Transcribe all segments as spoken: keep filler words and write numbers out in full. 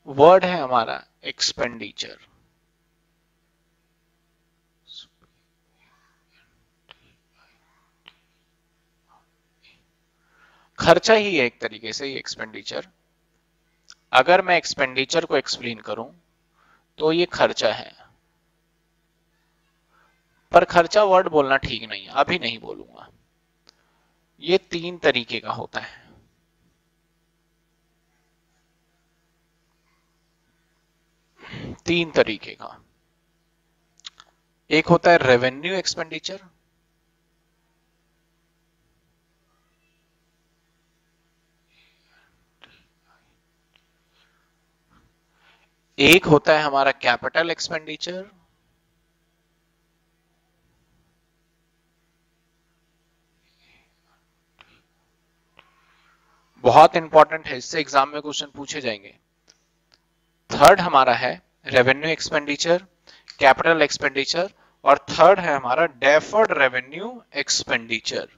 Word है हमारा expenditure. खर्चा ही है एक तरीके से ये एक्सपेंडिचर। अगर मैं एक्सपेंडिचर को एक्सप्लेन करूं तो ये खर्चा है, पर खर्चा वर्ड बोलना ठीक नहीं है, अभी नहीं बोलूंगा। ये तीन तरीके का होता है। तीन तरीके का। एक होता है रेवेन्यू एक्सपेंडिचर, एक होता है हमारा कैपिटल एक्सपेंडिचर, बहुत इंपॉर्टेंट है, इससे एग्जाम में क्वेश्चन पूछे जाएंगे। थर्ड हमारा है रेवेन्यू एक्सपेंडिचर, कैपिटल एक्सपेंडिचर, और थर्ड है हमारा डेफर्ड रेवेन्यू एक्सपेंडिचर।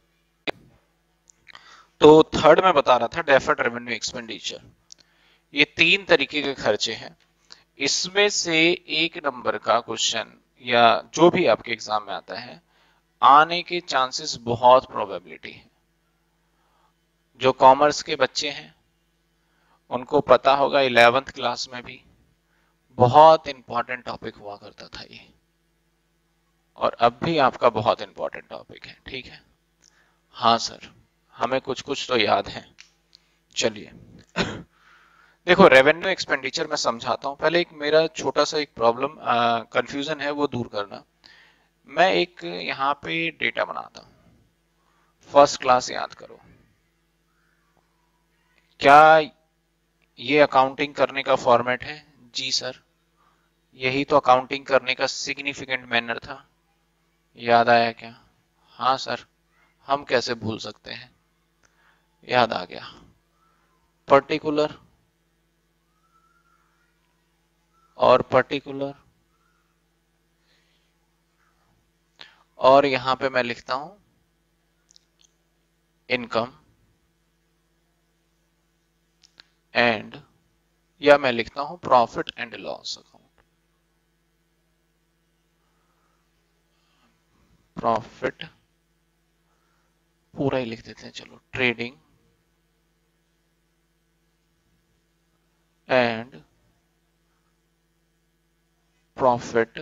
तो थर्ड में बता रहा था डेफर्ड रेवेन्यू एक्सपेंडिचर। ये तीन तरीके के खर्चे हैं। इसमें से एक नंबर का क्वेश्चन या जो भी आपके एग्जाम में आता है आने के चांसेस बहुत प्रोबेबिलिटी है। जो कॉमर्स के बच्चे हैं उनको पता होगा, इलेवेंथ क्लास में भी बहुत इंपॉर्टेंट टॉपिक हुआ करता था ये, और अब भी आपका बहुत इंपॉर्टेंट टॉपिक है। ठीक है, हाँ सर, हमें कुछ कुछ तो याद है। चलिए देखो, रेवेन्यू एक्सपेंडिचर मैं समझाता हूं। पहले एक मेरा छोटा सा एक प्रॉब्लम कंफ्यूजन है वो दूर करना। मैं एक यहाँ पे डेटा बनाता हूँ, फर्स्ट क्लास याद करो। क्या ये अकाउंटिंग करने का फॉर्मेट है? जी सर, यही तो अकाउंटिंग करने का सिग्निफिकेंट मैनर था। याद आया क्या? हाँ सर, हम कैसे भूल सकते हैं, याद आ गया। पर्टिकुलर और पर्टिकुलर, और यहां पे मैं लिखता हूं इनकम एंड, या मैं लिखता हूं profit and loss account. Profit पूरा ही लिख देते हैं, चलो, trading and profit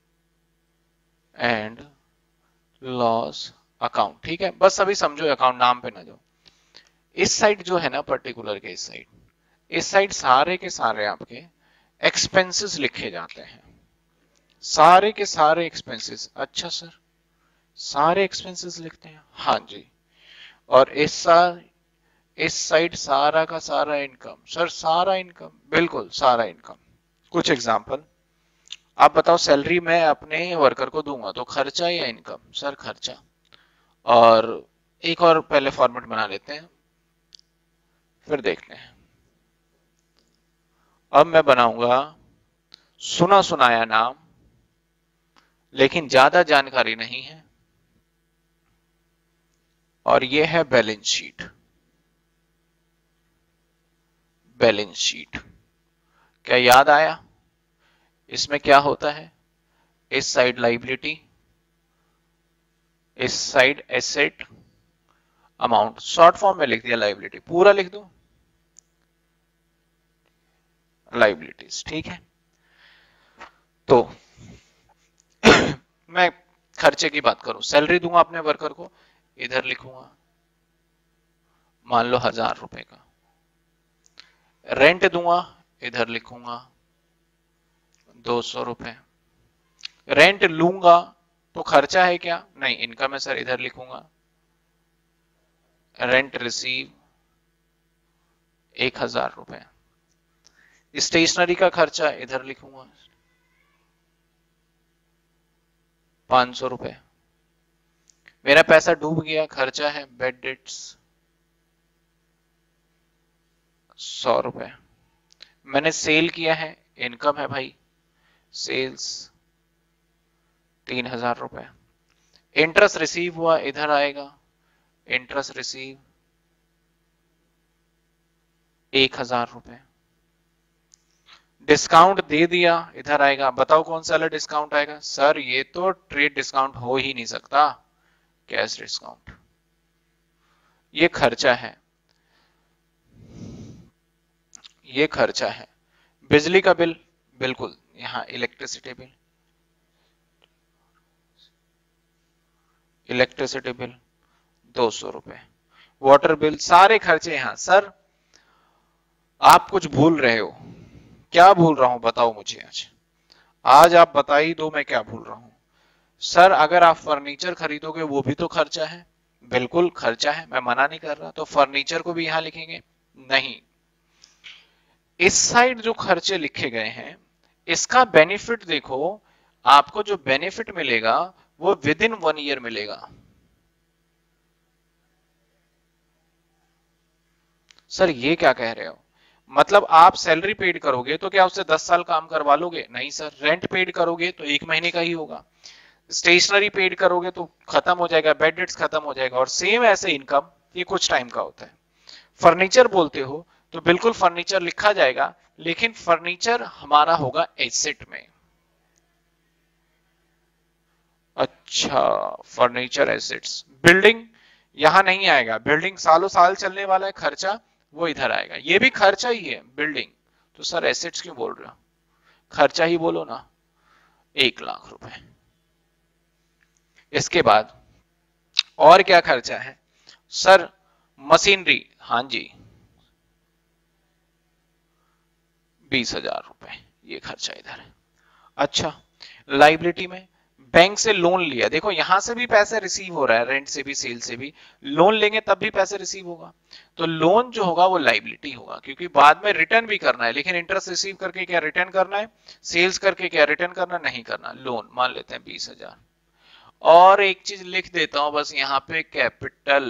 and loss account. ठीक है, बस अभी समझो, अकाउंट नाम पे ना जाओ। इस साइड जो है ना, पर्टिकुलर के इस साइड, इस साइड सारे के सारे आपके एक्सपेंसेस लिखे जाते हैं, सारे के सारे एक्सपेंसेस। अच्छा सर, सारे एक्सपेंसेस लिखते हैं? हाँ जी। और इस साल इस साइड सारा का सारा इनकम। सर सारा इनकम? बिल्कुल सारा इनकम। कुछ एग्जांपल आप बताओ, सैलरी मैं अपने वर्कर को दूंगा तो खर्चा या इनकम? सर खर्चा। और एक और पहले फॉर्मेट बना लेते हैं, फिर देखते हैं। अब मैं बनाऊंगा सुना सुनाया नाम, लेकिन ज्यादा जानकारी नहीं है, और ये है बैलेंस शीट। बैलेंस शीट, क्या याद आया? इसमें क्या होता है? इस साइड लाइबिलिटी, इस side asset, amount. Short form में लिख दिया लाइबिलिटी, पूरा लिख दूं लाइबिलिटीज। ठीक है, तो मैं खर्चे की बात करूं, सैलरी दूंगा अपने वर्कर को, इधर लिखूंगा मान लो हजार रुपए का। रेंट दूंगा, इधर लिखूंगा दो सौ रुपए। रेंट लूंगा तो खर्चा है क्या? नहीं, इनकम है सर, इधर लिखूंगा। रेंट रिसीव एक हजार रुपए। स्टेशनरी का खर्चा इधर लिखूंगा पांच सौ रुपए। मेरा पैसा डूब गया, खर्चा है बेड डेट्स सौ रुपए। मैंने सेल किया है, इनकम है भाई, सेल्स तीन हजार रुपए। इंटरेस्ट रिसीव हुआ, इधर आएगा इंटरेस्ट रिसीव एक हजार रुपए। डिस्काउंट दे दिया, इधर आएगा, बताओ कौन सा वाला डिस्काउंट आएगा? सर ये तो ट्रेड डिस्काउंट हो ही नहीं सकता, कैश डिस्काउंट। ये खर्चा है, ये खर्चा है। बिजली का बिल, बिल्कुल यहाँ इलेक्ट्रिसिटी बिल, इलेक्ट्रिसिटी बिल दो सौ रुपए, वाटर बिल, सारे खर्चे यहाँ। सर आप कुछ भूल रहे हो, क्या भूल रहा हूं बताओ मुझे आज, आज आप बता ही दो मैं क्या भूल रहा हूं। सर अगर आप फर्नीचर खरीदोगे वो भी तो खर्चा है, बिल्कुल खर्चा है, मैं मना नहीं कर रहा, तो फर्नीचर को भी यहां लिखेंगे? नहीं, इस साइड जो खर्चे लिखे गए हैं इसका बेनिफिट देखो, आपको जो बेनिफिट मिलेगा वो विद इन वन ईयर मिलेगा। सर ये क्या कह रहे हो, मतलब आप सैलरी पेड करोगे तो क्या उससे दस साल काम करवा लोगे? नहीं सर। रेंट पेड करोगे तो एक महीने का ही होगा, स्टेशनरी पेड करोगे तो खत्म हो जाएगा, बेड डेट्स खत्म हो जाएगा, और सेम ऐसे इनकम ये कुछ टाइम का होता है। फर्नीचर बोलते हो तो बिल्कुल फर्नीचर लिखा जाएगा, लेकिन फर्नीचर हमारा होगा एसेट में। अच्छा, फर्नीचर एसेट्स, बिल्डिंग यहां नहीं आएगा, बिल्डिंग सालों साल चलने वाला है खर्चा, वो इधर आएगा, ये भी खर्चा ही है बिल्डिंग। तो सर एसेट्स क्यों बोल रहे हो, खर्चा ही बोलो ना, एक लाख रुपए। इसके बाद और क्या खर्चा है? सर मशीनरी, हाँ जी, बीस हजार रुपए, ये खर्चा इधर है। अच्छा, लाइबिलिटी में बैंक से लोन लिया, देखो यहां से भी पैसे रिसीव हो रहा है, रेंट से भी, सेल से भी, लोन लेंगे तब भी पैसे रिसीव होगा, तो लोन जो होगा वो लाइबिलिटी होगा, क्योंकि बाद में रिटर्न भी करना है, लेकिन इंटरेस्ट रिसीव करके क्या रिटर्न करना है, सेल्स करके क्या रिटर्न करना, नहीं करना। लोन मान लेते हैं बीस हजार। और एक चीज लिख देता हूं बस यहाँ पे, कैपिटल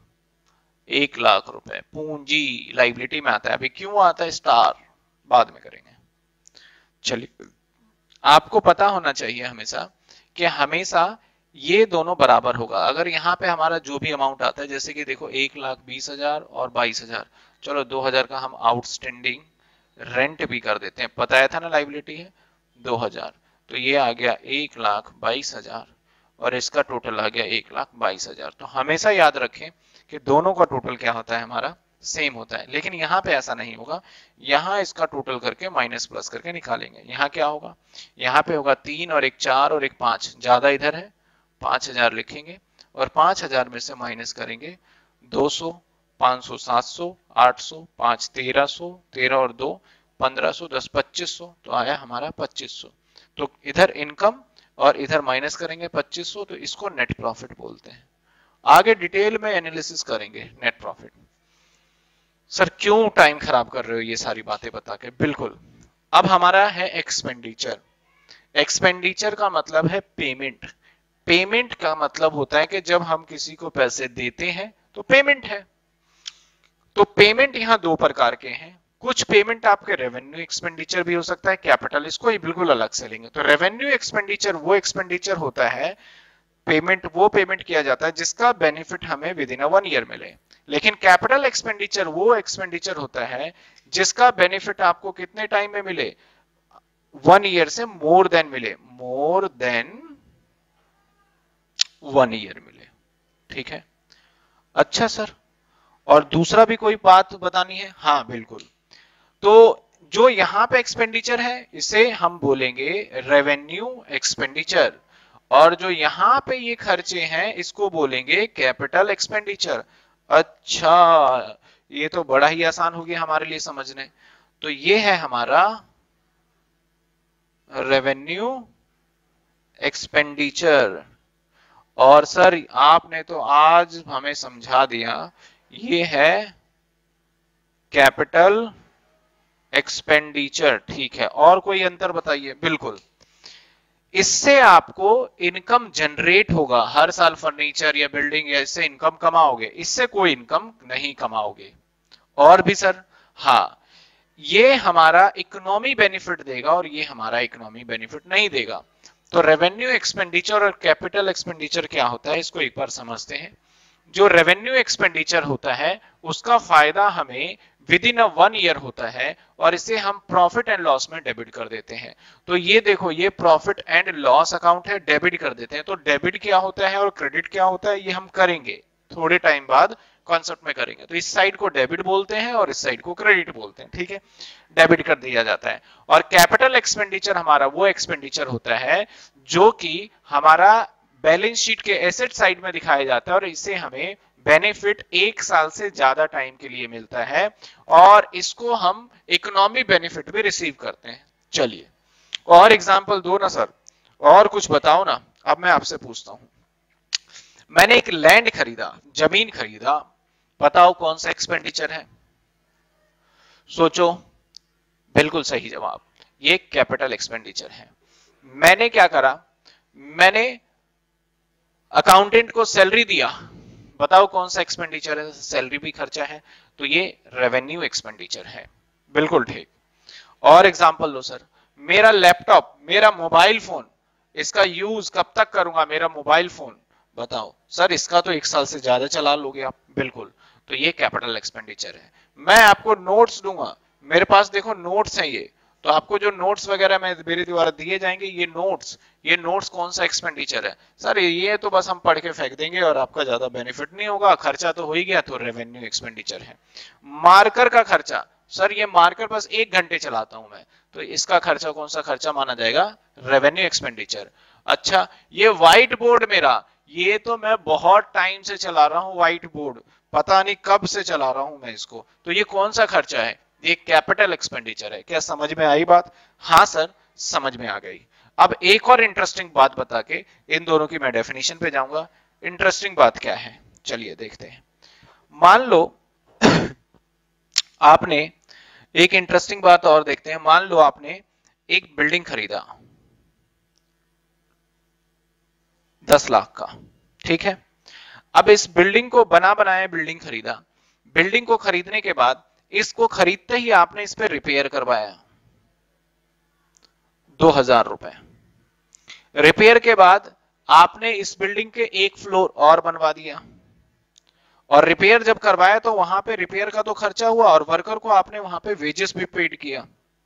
एक लाख रुपए, पूंजी लाइबिलिटी में आता है, अभी क्यों आता है स्टार, बाद में करेंगे। चलिए, आपको पता होना चाहिए हमेशा कि हमेशा ये दोनों बराबर होगा। अगर यहाँ पे हमारा जो भी अमाउंट आता है, जैसे कि देखो एक लाख बीस हजार और बाईस हजार, चलो दो हजार का हम आउटस्टैंडिंग रेंट भी कर देते हैं, बताया था ना लाइबिलिटी है दो हजार, तो ये आ गया एक लाख बाईस हजार और इसका टोटल आ गया एक लाख बाईस हजार। तो हमेशा याद रखें कि दोनों का टोटल क्या होता है, हमारा सेम होता है, लेकिन यहाँ पे ऐसा नहीं होगा, यहाँ इसका टोटल करके माइनस प्लस करके निकालेंगे। यहाँ क्या होगा, यहाँ पे होगा तीन और एक चार और एक पांच, ज्यादा इधर है, पांच हजार लिखेंगे और पांच हजार में से माइनस करेंगे दो सौ, पांच सौ, सात सौ, आठ सौ, पांच तेरह सौ, तेरह और दो पंद्रह सौ, दस पच्चीस सौ, तो आया हमारा पच्चीस सौ। तो इधर इनकम और इधर माइनस करेंगे पच्चीस सौ, तो इसको नेट प्रॉफिट बोलते हैं। आगे डिटेल में एनालिसिस करेंगे नेट प्रॉफिट। सर क्यों टाइम खराब कर रहे हो ये सारी बातें बता के, बिल्कुल। अब हमारा है एक्सपेंडिचर। एक्सपेंडिचर का मतलब है पेमेंट। पेमेंट का मतलब होता है कि जब हम किसी को पैसे देते हैं तो पेमेंट है। तो पेमेंट यहां दो प्रकार के हैं, कुछ पेमेंट आपके रेवेन्यू एक्सपेंडिचर भी हो सकता है, कैपिटल, इसको ही बिल्कुल अलग से लेंगे। तो रेवेन्यू एक्सपेंडिचर वो एक्सपेंडिचर होता है, पेमेंट वो पेमेंट किया जाता है जिसका बेनिफिट हमें विद इन वन ईयर मिले। लेकिन कैपिटल एक्सपेंडिचर वो एक्सपेंडिचर होता है जिसका बेनिफिट आपको कितने टाइम में मिले, वन ईयर से मोर देन मिले, मोर देन वन ईयर मिले, ठीक है। अच्छा सर, और दूसरा भी कोई बात बतानी है? हाँ बिल्कुल। तो जो यहां पे एक्सपेंडिचर है इसे हम बोलेंगे रेवेन्यू एक्सपेंडिचर, और जो यहां पे ये खर्चे हैं इसको बोलेंगे कैपिटल एक्सपेंडिचर। अच्छा, ये तो बड़ा ही आसान हो गया हमारे लिए समझने। तो ये है हमारा रेवेन्यू एक्सपेंडिचर, और सर आपने तो आज हमें समझा दिया, ये है कैपिटल एक्सपेंडिचर, ठीक है। और कोई अंतर बताइए? बिल्कुल, इससे आपको इनकम जनरेट होगा, हर साल फर्नीचर या बिल्डिंग या इससे इनकम कमाओगे, इससे कोई इनकम नहीं कमाओगे। और भी सर? हाँ, ये हमारा इकोनॉमी बेनिफिट देगा और ये हमारा इकोनॉमी बेनिफिट नहीं देगा। तो रेवेन्यू एक्सपेंडिचर और कैपिटल एक्सपेंडिचर क्या होता है इसको एक बार समझते हैं। जो रेवेन्यू एक्सपेंडिचर होता है उसका फायदा हमें within a one year होता है और इसे हम प्रॉफिट एंड लॉस में डेबिट कर देते हैं। तो ये देखो, ये प्रॉफिट एंड लॉस अकाउंट है, डेबिट कर देते हैं। तो डेबिट क्या होता है और क्रेडिट क्या होता है ये हम करेंगे थोड़े टाइम बाद कॉन्सेप्ट में करेंगे। तो इस साइड को डेबिट बोलते हैं और इस साइड को क्रेडिट बोलते हैं, ठीक है, डेबिट कर दिया जाता है। और कैपिटल एक्सपेंडिचर हमारा वो एक्सपेंडिचर होता है जो कि हमारा बैलेंस शीट के एसेट साइड में दिखाया जाता है और इसे हमें बेनिफिट एक साल से ज्यादा टाइम के लिए मिलता है और इसको हम इकोनॉमी बेनिफिट भी रिसीव करते हैं। चलिए और एग्जांपल दो ना सर, और कुछ बताओ ना। अब मैं आपसे पूछता हूं, मैंने एक लैंड खरीदा, जमीन खरीदा, बताओ कौन सा एक्सपेंडिचर है? सोचो, बिल्कुल सही जवाब, ये कैपिटल एक्सपेंडिचर है। मैंने क्या करा, मैंने अकाउंटेंट को सैलरी दिया, बताओ कौन सा एक्सपेंडिचर है? सैलरी भी खर्चा है, तो ये रेवेन्यू एक्सपेंडिचर है। बिल्कुल ठीक। और एग्जांपल लो सर, मेरा लैपटॉप, मेरा मोबाइल फोन, इसका यूज कब तक करूंगा? मेरा मोबाइल फोन, बताओ सर इसका तो एक साल से ज्यादा चला लोगे आप, बिल्कुल, तो ये कैपिटल एक्सपेंडिचर है। मैं आपको नोट्स दूंगा, मेरे पास देखो नोट्स हैं ये, तो आपको जो नोट्स वगैरह मैं मेरे द्वारा दिए जाएंगे, ये नोट्स, ये नोट्स कौन सा एक्सपेंडिचर है? सर ये तो बस हम पढ़ के फेंक देंगे और आपका ज्यादा बेनिफिट नहीं होगा, खर्चा तो हो ही गया, तो रेवेन्यू एक्सपेंडिचर है। मार्कर का खर्चा, सर ये मार्कर बस एक घंटे चलाता हूं मैं, तो इसका खर्चा कौन सा खर्चा माना जाएगा? Revenue expenditure. अच्छा, ये व्हाइट बोर्ड मेरा, ये तो मैं बहुत टाइम से चला रहा हूं व्हाइट बोर्ड, पता नहीं कब से चला रहा हूं मैं इसको, तो ये कौन सा खर्चा है? ये कैपिटल एक्सपेंडिचर है। क्या समझ में आई बात? हाँ सर समझ में आ गई। अब एक और इंटरेस्टिंग बात बता के इन दोनों की मैं डेफिनेशन पे जाऊंगा। इंटरेस्टिंग बात क्या है, चलिए देखते हैं। मान लो आपने एक इंटरेस्टिंग बात और देखते हैं, मान लो आपने एक बिल्डिंग खरीदा दस लाख का, ठीक है। अब इस बिल्डिंग को बना बनाया बिल्डिंग खरीदा, बिल्डिंग को खरीदने के बाद इसको खरीदते ही आपने इस पे रिपेयर करवाया दो हजार रुपए। रिपेयर के बाद आपने इस बिल्डिंग के एक फ्लोर और बनवा दिया, और रिपेयर जब करवाया तो वहां पे रिपेयर का तो खर्चा हुआ और वर्कर को आपने वहां पे वेजेस भी पेड किया।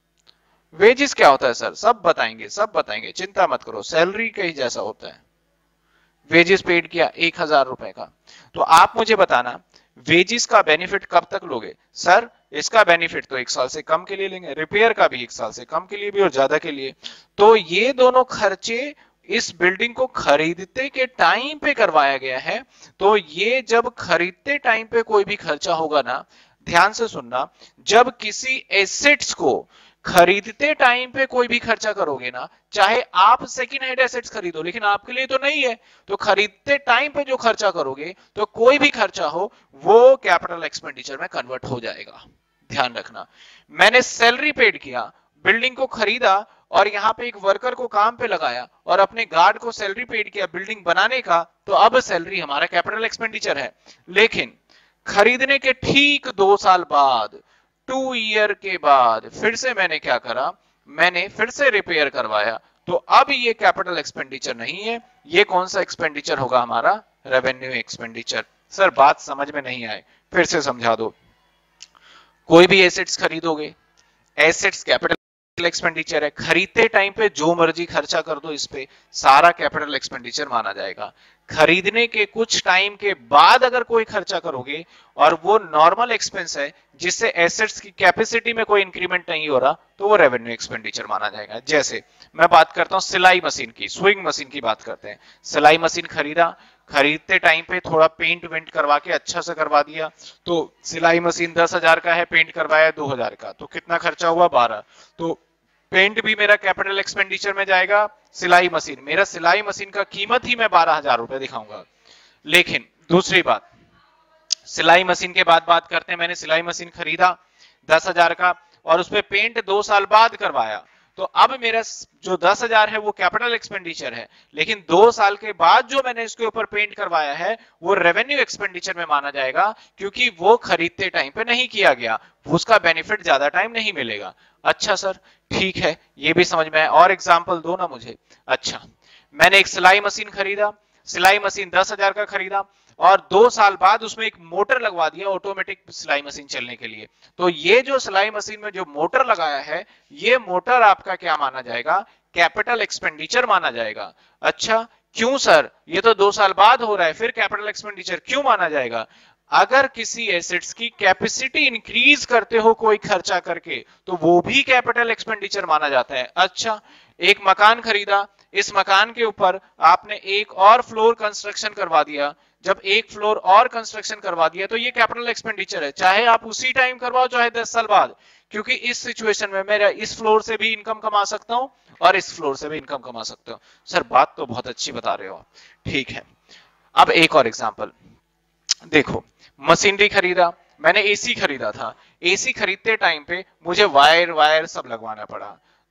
वेजेस क्या होता है सर? सब बताएंगे, सब बताएंगे, चिंता मत करो, सैलरी का ही जैसा होता है। वेजेस पेड किया एक हजार रुपए का, तो आप मुझे बताना वेजिस का बेनिफिट कब तक लोगे? सर इसका बेनिफिट तो एक साल से कम के लिए लेंगे, रिपेयर का भी एक साल से कम के लिए भी और ज्यादा के लिए। तो ये दोनों खर्चे इस बिल्डिंग को खरीदते के टाइम पे करवाया गया है। तो ये जब खरीदते टाइम पे कोई भी खर्चा होगा ना, ध्यान से सुनना, जब किसी एसेट्स को खरीदते टाइम पे कोई भी खर्चा करोगे ना, चाहे आप सेकंड हैंड एसेट्स खरीदो, लेकिन आपके लिए तो नहीं है, तो खरीदते टाइम पे जो खर्चा करोगे, तो कोई भी खर्चा हो वो कैपिटल एक्सपेंडिचर में कन्वर्ट हो जाएगा। ध्यान रखना, मैंने सैलरी पेड किया, बिल्डिंग को खरीदा और यहां पे एक वर्कर को काम पे लगाया और अपने गार्ड को सैलरी पेड किया बिल्डिंग बनाने का, तो अब सैलरी हमारा कैपिटल एक्सपेंडिचर है। लेकिन खरीदने के ठीक दो साल बाद, टू ईयर के बाद फिर से मैंने क्या करा, मैंने फिर से रिपेयर करवाया, तो अब ये कैपिटल एक्सपेंडिचर नहीं है, ये कौन सा एक्सपेंडिचर होगा? हमारा रेवेन्यू एक्सपेंडिचर। सर बात समझ में नहीं आए, फिर से समझा दो। कोई भी एसेट्स खरीदोगे, एसेट्स कैपिटल एक्सपेंडिचर है, खरीदते टाइम पे जो मर्जी खर्चा कर दो, इस पे सारा कैपिटल एक्सपेंडिचर माना जाएगा। खरीदने के कुछ टाइम के बाद अगर कोई खर्चा करोगे और वो नॉर्मल एक्सपेंस है जिससे एसेट्स की कैपेसिटी में कोई इंक्रीमेंट नहीं हो रहा, तो वो रेवेन्यू एक्सपेंडिचर माना जाएगा। जैसे मैं बात करता हूं सिलाई मशीन की, स्विंग मशीन की बात करते हैं। सिलाई मशीन खरीदा, खरीदते टाइम पे थोड़ा पेंट वेंट करवा के अच्छा से करवा दिया, तो सिलाई मशीन दस हजार का है, पेंट करवाया दो हजार का, तो कितना खर्चा हुआ? बारह। तो पेंट भी मेरा कैपिटल एक्सपेंडिचर में जाएगा, सिलाई मशीन, मेरा सिलाई मशीन का कीमत ही मैं बारह हजार रुपए दिखाऊंगा। लेकिन दूसरी बात, सिलाई मशीन के बाद बात करते हैं, मैंने सिलाई मशीन खरीदा दस हजार का और उसपे पेंट दो साल बाद करवाया, तो अब मेरा जो दस हजार है वो कैपिटल एक्सपेंडिचर है, लेकिन दो साल के बाद जो मैंने इसके ऊपर पेंट करवाया है वो रेवेन्यू एक्सपेंडिचर में माना जाएगा, क्योंकि वो खरीदते टाइम पे नहीं किया गया, उसका बेनिफिट ज्यादा टाइम नहीं मिलेगा। अच्छा सर ठीक है, ये भी समझ में आया, और एग्जांपल दो ना मुझे। अच्छा, मैंने एक सिलाई मशीन खरीदा, सिलाई मशीन दस हजार का खरीदा और दो साल बाद उसमें एक मोटर लगवा दिया ऑटोमेटिक सिलाई मशीन चलने के लिए, तो ये जो सिलाई मशीन में जो मोटर लगाया है ये मोटर आपका क्या माना जाएगा, कैपिटल एक्सपेंडिचर माना जाएगा। अच्छा क्यों सर, ये तो दो साल बाद हो रहा है, फिर कैपिटल एक्सपेंडिचर क्यों माना जाएगा? अगर किसी एसेट्स की कैपेसिटी इंक्रीज करते हो कोई खर्चा करके तो वो भी कैपिटल एक्सपेंडिचर माना जाता है। अच्छा एक मकान खरीदा, इस मकान के ऊपर आपने एक और फ्लोर कंस्ट्रक्शन करवा दिया, जब एक फ्लोर और कंस्ट्रक्शन करवा दिया तो ये कैपिटल एक्सपेंडिचर है, चाहे आप उसी टाइम करवाओ चाहे दस साल बाद, क्योंकि इस सिचुएशन में मेरा इस फ्लोर से भी इनकम कमा सकता हूं और इस फ्लोर से भी इनकम कमा सकता हूं। सर बात तो बहुत अच्छी बता रहे हो आप, ठीक है। अब एक और एग्जांपल देखो, मशीनरी खरीदा, मैंने एसी खरीदा था, एसी खरीदते टाइम पे मुझे वायर वायर सब लगवाना पड़ा,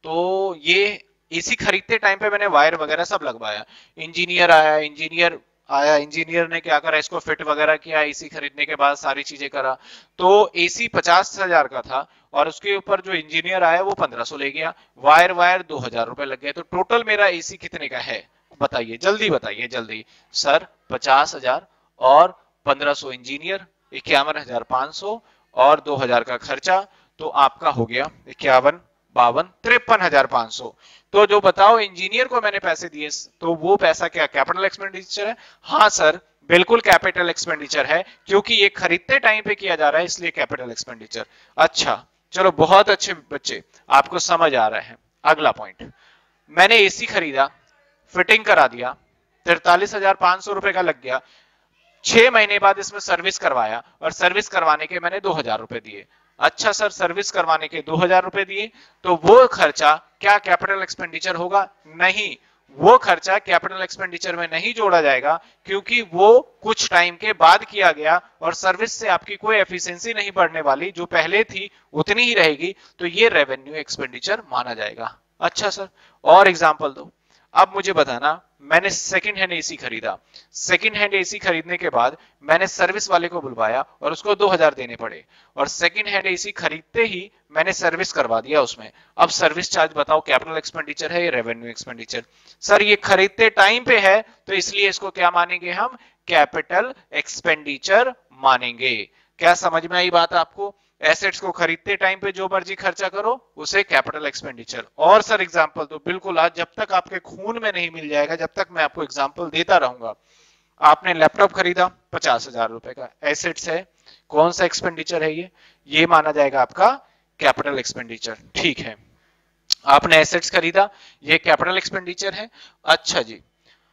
तो ये एसी खरीदते टाइम पे मैंने वायर वगैरह सब लगवाया, इंजीनियर आया इंजीनियर आया इंजीनियर ने क्या करा, इसको फिट वगैरह किया, एसी खरीदने के बाद सारी चीजें करा, तो एसी पचास हजार का था और उसके ऊपर जो इंजीनियर आया वो पंद्रह सौ ले गया, वायर वायर दो हजार रुपए लग गए, तो टोटल मेरा एसी कितने का है बताइए, जल्दी बताइए जल्दी। सर पचास हजार और पंद्रह सौ इंजीनियर, इक्यावन हजार पांच सौ और दो हजार का खर्चा, तो आपका हो गया इक्यावन बावन तिरपन हजार पांच सौ। तो जो बताओ इंजीनियर को मैंने पैसे दिए तो वो पैसा क्या कैपिटल एक्सपेंडिचर है? हाँ सर बिल्कुल कैपिटल एक्सपेंडिचर है, क्योंकि ये खरीदते टाइम पे किया जा रहा है इसलिए कैपिटल एक्सपेंडिचर। अच्छा चलो बहुत अच्छे बच्चे, आपको समझ आ रहा है। अगला पॉइंट, मैंने एसी खरीदा, फिटिंग करा दिया, तिरतालीस हजार पांच सौ रुपए का लग गया, छह महीने बाद इसमें सर्विस करवाया और सर्विस करवाने के मैंने दो हजार रुपए दिए। अच्छा सर सर्विस करवाने के दो हजार रुपए दिए, तो वो खर्चा क्या कैपिटल एक्सपेंडिचर होगा? नहीं, वो खर्चा कैपिटल एक्सपेंडिचर में नहीं जोड़ा जाएगा, क्योंकि वो कुछ टाइम के बाद किया गया और सर्विस से आपकी कोई एफिशिएंसी नहीं बढ़ने वाली, जो पहले थी उतनी ही रहेगी, तो ये रेवेन्यू एक्सपेंडिचर माना जाएगा। अच्छा सर और एग्जांपल दो। अब मुझे बताना, मैंने सेकंड हैंड एसी खरीदा, सेकंड हैंड एसी खरीदने के बाद मैंने सर्विस वाले को बुलवाया और उसको दो हजार देने पड़े, और सेकंड हैंड एसी खरीदते ही मैंने सर्विस करवा दिया उसमें। अब सर्विस चार्ज बताओ कैपिटल एक्सपेंडिचर है या रेवेन्यू एक्सपेंडिचर? सर ये खरीदते टाइम पे है तो इसलिए इसको क्या मानेंगे हम? कैपिटल एक्सपेंडिचर मानेंगे। क्या समझ में आई बात आपको? एसेट्स को खरीदते टाइम पे जो मर्जी खर्चा करो उसे कैपिटल एक्सपेंडिचर। और सर एग्जांपल तो बिल्कुल, आज जब तक आपके खून में नहीं मिल जाएगा जब तक मैं आपको एग्जांपल देता रहूंगा। आपने लैपटॉप खरीदा पचास हजार रुपए का, एसेट्स है, कौन सा एक्सपेंडिचर है ये? ये माना जाएगा आपका कैपिटल एक्सपेंडिचर, ठीक है। आपने एसेट्स खरीदा, ये कैपिटल एक्सपेंडिचर है। अच्छा जी,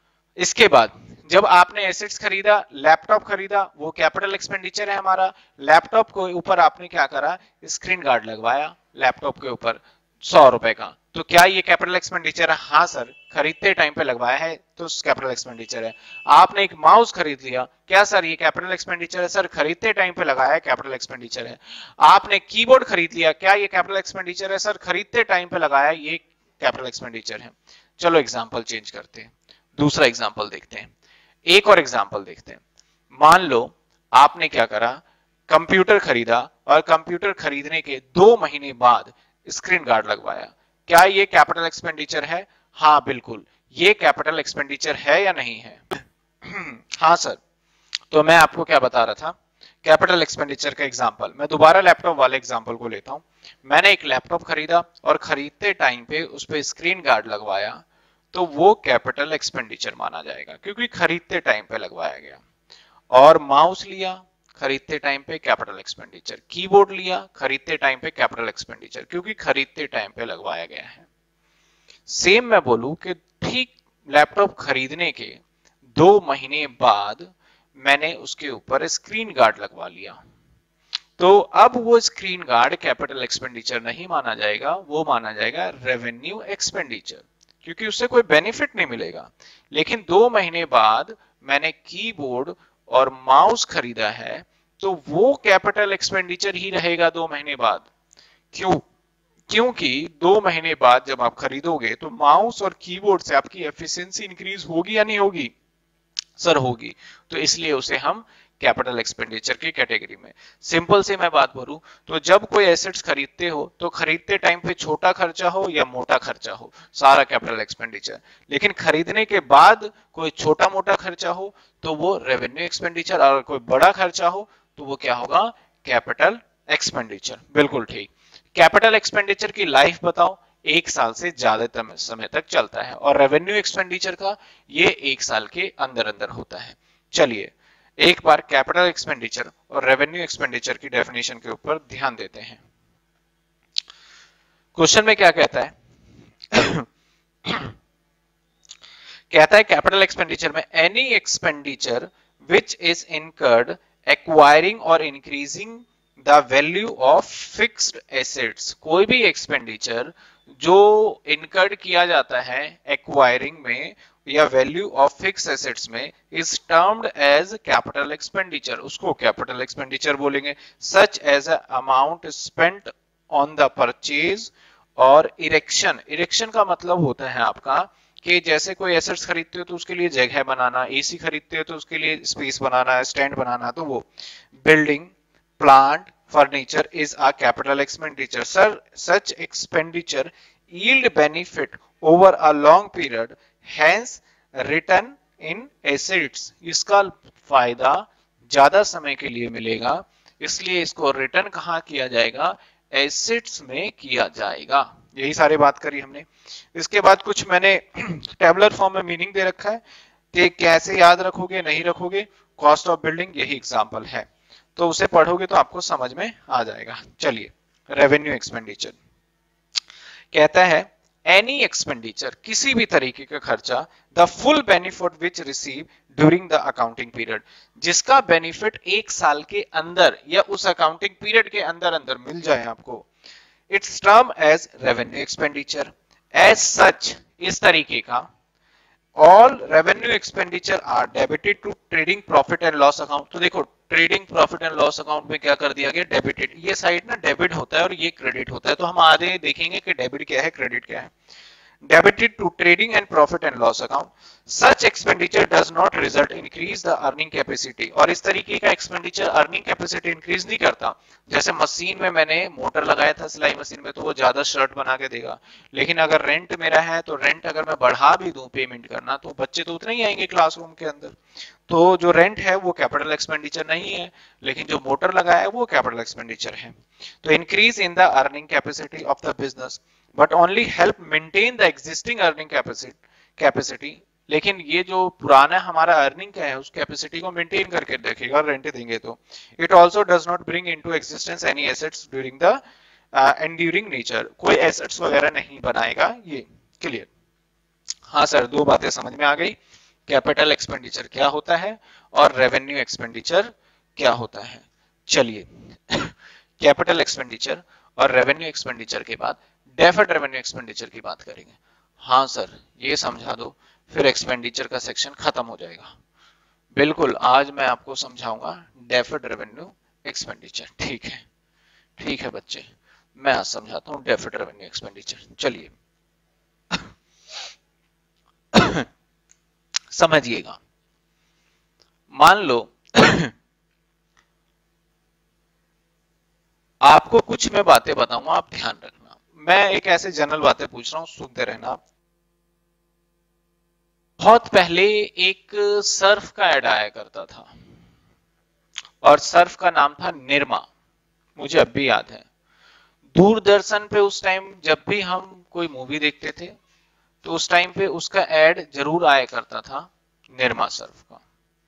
इसके बाद जब आपने एसेट्स खरीदा, लैपटॉप खरीदा, वो कैपिटल एक्सपेंडिचर है हमारा। लैपटॉप के ऊपर आपने क्या करा? स्क्रीन गार्ड लगवाया लैपटॉप के ऊपर सौ रुपए का, तो क्या ये कैपिटल एक्सपेंडिचर है? हाँ सर, खरीदते टाइम पे लगवाया है तो कैपिटल एक्सपेंडिचर है। आपने एक माउस खरीद लिया, क्या सर ये कैपिटल एक्सपेंडिचर है? सर खरीदते टाइम पे लगाया है, कैपिटल एक्सपेंडिचर है। आपने कीबोर्ड खरीद लिया, क्या ये कैपिटल एक्सपेंडिचर है? सर खरीदते टाइम पे लगाया, ये कैपिटल एक्सपेंडिचर है। चलो एग्जाम्पल चेंज करते हैं, दूसरा एग्जाम्पल देखते हैं, एक और एग्जाम्पल देखते हैं। मान लो आपने क्या करा, कंप्यूटर खरीदा और कंप्यूटर खरीदने के दो महीने बाद स्क्रीन गार्ड लगवाया, क्या ये कैपिटल एक्सपेंडिचर है? हाँ बिल्कुल, ये कैपिटल एक्सपेंडिचर है या नहीं है? हाँ सर, तो मैं आपको क्या बता रहा था, कैपिटल एक्सपेंडिचर का एग्जांपल, मैं दोबारा लैपटॉप वाले एग्जांपल को लेता हूं। मैंने एक लैपटॉप खरीदा और खरीदते टाइम पे उस पे स्क्रीन गार्ड लगवाया, तो वो कैपिटल एक्सपेंडिचर माना जाएगा क्योंकि खरीदते टाइम पे लगवाया गया। और माउस लिया, खरीदते टाइम पे कैपिटल एक्सपेंडिचर। कीबोर्ड लिया, खरीदते टाइम पे कैपिटल एक्सपेंडिचर क्योंकि खरीदते टाइम पे लगवाया गया है। सेम मैं बोलूं कि ठीक लैपटॉप खरीदने के दो महीने बाद मैंने उसके ऊपर स्क्रीन गार्ड लगवा लिया, तो अब वो स्क्रीन गार्ड कैपिटल एक्सपेंडिचर नहीं माना जाएगा, वो माना जाएगा रेवेन्यू एक्सपेंडिचर, क्योंकि उससे कोई बेनिफिट नहीं मिलेगा। लेकिन दो महीने बाद मैंने कीबोर्ड और माउस खरीदा है तो वो कैपिटल एक्सपेंडिचर ही रहेगा दो महीने बाद। क्यों? क्योंकि दो महीने बाद जब आप खरीदोगे तो माउस और कीबोर्ड से आपकी एफिशिएंसी इंक्रीज होगी या नहीं होगी? सर होगी, तो इसलिए उसे हम कैपिटल एक्सपेंडिचर की कैटेगरी में। सिंपल से मैं बात बोलूं तो जब कोई एसेट्स खरीदते हो तो खरीदते टाइम पे छोटा खर्चा हो या मोटा खर्चा हो, सारा कैपिटल एक्सपेंडिचर। लेकिन खरीदने के बाद कोई छोटा मोटा खर्चा हो तो वो रेवेन्यू एक्सपेंडिचर, और कोई बड़ा खर्चा हो तो वो क्या होगा, कैपिटल एक्सपेंडिचर। बिल्कुल ठीक। कैपिटल एक्सपेंडिचर की लाइफ बताओ, एक साल से ज्यादा समय तक चलता है, और रेवेन्यू एक्सपेंडिचर का ये एक साल के अंदर अंदर होता है। चलिए एक बार कैपिटल एक्सपेंडिचर और रेवेन्यू एक्सपेंडिचर की डेफिनेशन के ऊपर ध्यान देते हैं। क्वेश्चन में क्या कहता है कहता है कैपिटल एक्सपेंडिचर में any expenditure which is incurred acquiring और increasing the value of fixed assets. कोई भी एक्सपेंडिचर जो इनकर्ड किया जाता है एक्वायरिंग में या वैल्यू ऑफ फिक्स एसेट्स में is termed as capital expenditure, उसको कैपिटल एक्सपेंडिचर बोलेंगे। Such as a amount spent on the purchase और इरेक्शन। इरेक्शन का मतलब होता है आपका कि जैसे कोई एसेट्स खरीदते हो तो उसके लिए जगह बनाना, एसी खरीदते हो तो उसके लिए स्पेस बनाना, स्टैंड बनाना, तो वो building, plant, furniture is a capital expenditure. Sir such expenditure yield benefit over a long period, hence return in assets। इसका फायदा ज्यादा समय के लिए मिलेगा, इसलिए इसको रिटर्न कहाँ किया जाएगा, एसेट्स में किया जाएगा। यही सारी बात करी हमने। इसके बाद कुछ मैंने टेबुलर फॉर्म में मीनिंग दे रखा है कि कैसे याद रखोगे नहीं रखोगे। कॉस्ट ऑफ बिल्डिंग यही एग्जांपल है, तो उसे पढ़ोगे तो आपको समझ में आ जाएगा। चलिए रेवेन्यू एक्सपेंडिचर कहता है एनी एक्सपेंडिचर, किसी भी तरीके का खर्चा, the full benefit which receive during the accounting period, जिसका बेनिफिट एक साल के अंदर या उस अकाउंटिंग पीरियड के अंदर अंदर मिल जाए आपको, it's term as revenue expenditure. As such, इस तरीके का, all revenue expenditure are debited to trading profit and loss account. तो देखो trading profit and loss account में क्या कर दिया गया, डेबिटेड। ये साइड ना डेबिट होता है और ये क्रेडिट होता है, तो हम आगे देखेंगे कि डेबिट क्या है क्रेडिट क्या है। Debited to trading and profit and loss account, such expenditure does not result increase the earning capacity. और इस तरीके का एक्सपेंडिचर अर्निंग कैपेसिटी इंक्रीज नहीं करता। जैसे मशीन में मैंने मोटर लगाया था सिलाई मशीन में, तो वो ज्यादा शर्ट बना के देगा, लेकिन अगर रेंट मेरा है तो रेंट अगर मैं बढ़ा भी दूं पेमेंट करना, तो बच्चे तो उतने ही आएंगे क्लासरूम के अंदर। तो जो रेंट है वो कैपिटल एक्सपेंडिचर नहीं है, लेकिन जो मोटर लगाया है वो कैपिटल एक्सपेंडिचर है। तो increase in the earning capacity of the business but only help maintain the existing earning capacity. लेकिन ये जो पुराना हमारा अर्निंग का है उस कैपेसिटी को मेंटेन करके रखेगा रेंट देंगे तो। It also does not bring into existence any assets during the enduring nature, कोई एसेट्स वगैरह नहीं बनाएगा। ये क्लियर? हाँ सर, दो बातें समझ में आ गई, कैपिटल एक्सपेंडिचर क्या होता है और रेवेन्यू एक्सपेंडिचर क्या होता है। चलिए कैपिटल एक्सपेंडिचर और रेवेन्यू एक्सपेंडिचर के बाद डेफर्ड रेवेन्यू एक्सपेंडिचर की बात करेंगे। हाँ सर, ये समझा दो, फिर एक्सपेंडिचर का सेक्शन खत्म हो जाएगा। बिल्कुल, आज मैं आपको समझाऊंगा डेफर्ड रेवेन्यू एक्सपेंडिचर। ठीक है, ठीक है बच्चे, मैं आज समझाता हूँ डेफर्ड रेवेन्यू एक्सपेंडिचर। चलिए समझिएगा। मान लो आपको कुछ मैं बातें बताऊंगा, आप ध्यान रखना। मैं एक ऐसे जनरल बातें पूछ रहा हूं, सुनते रहना। बहुत पहले एक सर्फ का ऐड आया करता था और सर्फ का नाम था निरमा, मुझे अब भी याद है। दूरदर्शन पे उस टाइम जब भी हम कोई मूवी देखते थे तो उस टाइम पे उसका ऐड जरूर आया करता था, निरमा सर्फ का,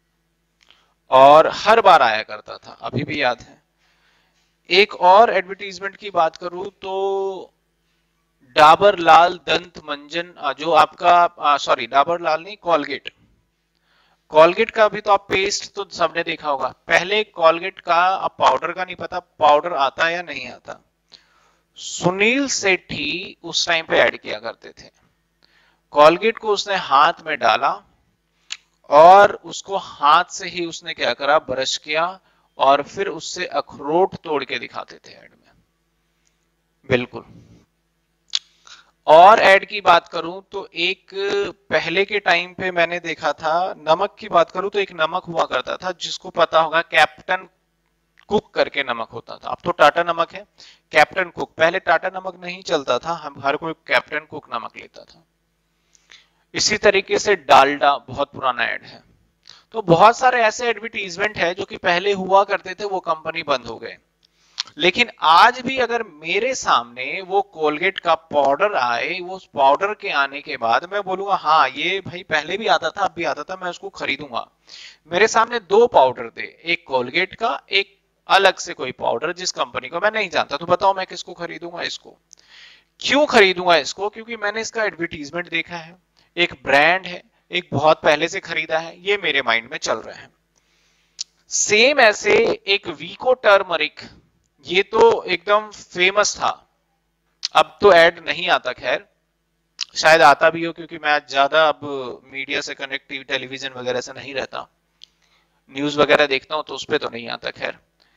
और हर बार आया करता था, अभी भी याद है। एक और एडवर्टीजमेंट की बात करूं तो डाबर लाल दंत मंजन, जो आपका सॉरी डाबर लाल नहीं, कॉलगेट, कॉलगेट का भी तो आप पेस्ट तो सबने देखा होगा। पहले कॉलगेट का, अब पाउडर का नहीं पता पाउडर आता है या नहीं आता। सुनील सेठी उस टाइम पे ऐड किया करते थे। कॉलगेट को उसने हाथ में डाला और उसको हाथ से ही उसने क्या करा, ब्रश किया, और फिर उससे अखरोट तोड़ के दिखाते थे ऐड में। बिल्कुल। और ऐड की बात करूं तो एक पहले के टाइम पे मैंने देखा था, नमक की बात करूं तो एक नमक हुआ करता था जिसको पता होगा, कैप्टन कुक करके नमक होता था। अब तो टाटा नमक है, कैप्टन कुक। पहले टाटा नमक नहीं चलता था, हम हर कोई कैप्टन कुक नमक लेता था। इसी तरीके से डालडा बहुत पुराना ऐड है। तो बहुत सारे ऐसे एडवर्टीजमेंट है जो कि पहले हुआ करते थे, वो कंपनी बंद हो गए। लेकिन आज भी अगर मेरे सामने वो कोलगेट का पाउडर आए, वो पाउडर के आने के बाद मैं बोलूंगा हाँ ये भाई पहले भी आता था, अब भी आता था, मैं उसको खरीदूंगा। मेरे सामने दो पाउडर थे, एक कोलगेट का, एक अलग से कोई पाउडर जिस कंपनी को मैं नहीं जानता, तो बताओ मैं किसको खरीदूंगा? इसको। क्यों खरीदूंगा इसको? क्योंकि मैंने इसका एडवर्टीजमेंट देखा है, एक ब्रांड है, एक बहुत पहले से खरीदा है, ये मेरे माइंड में चल रहा है। सेम ऐसे एक वीको टर्मरिक, ये तो एकदम फेमस था, अब तो ऐड नहीं आता, खैर शायद आता भी हो क्योंकि मैं आज ज्यादा अब मीडिया से कनेक्टिव टेलीविजन वगैरह से नहीं रहता, न्यूज वगैरह देखता हूं तो उस पर तो नहीं आता। खैर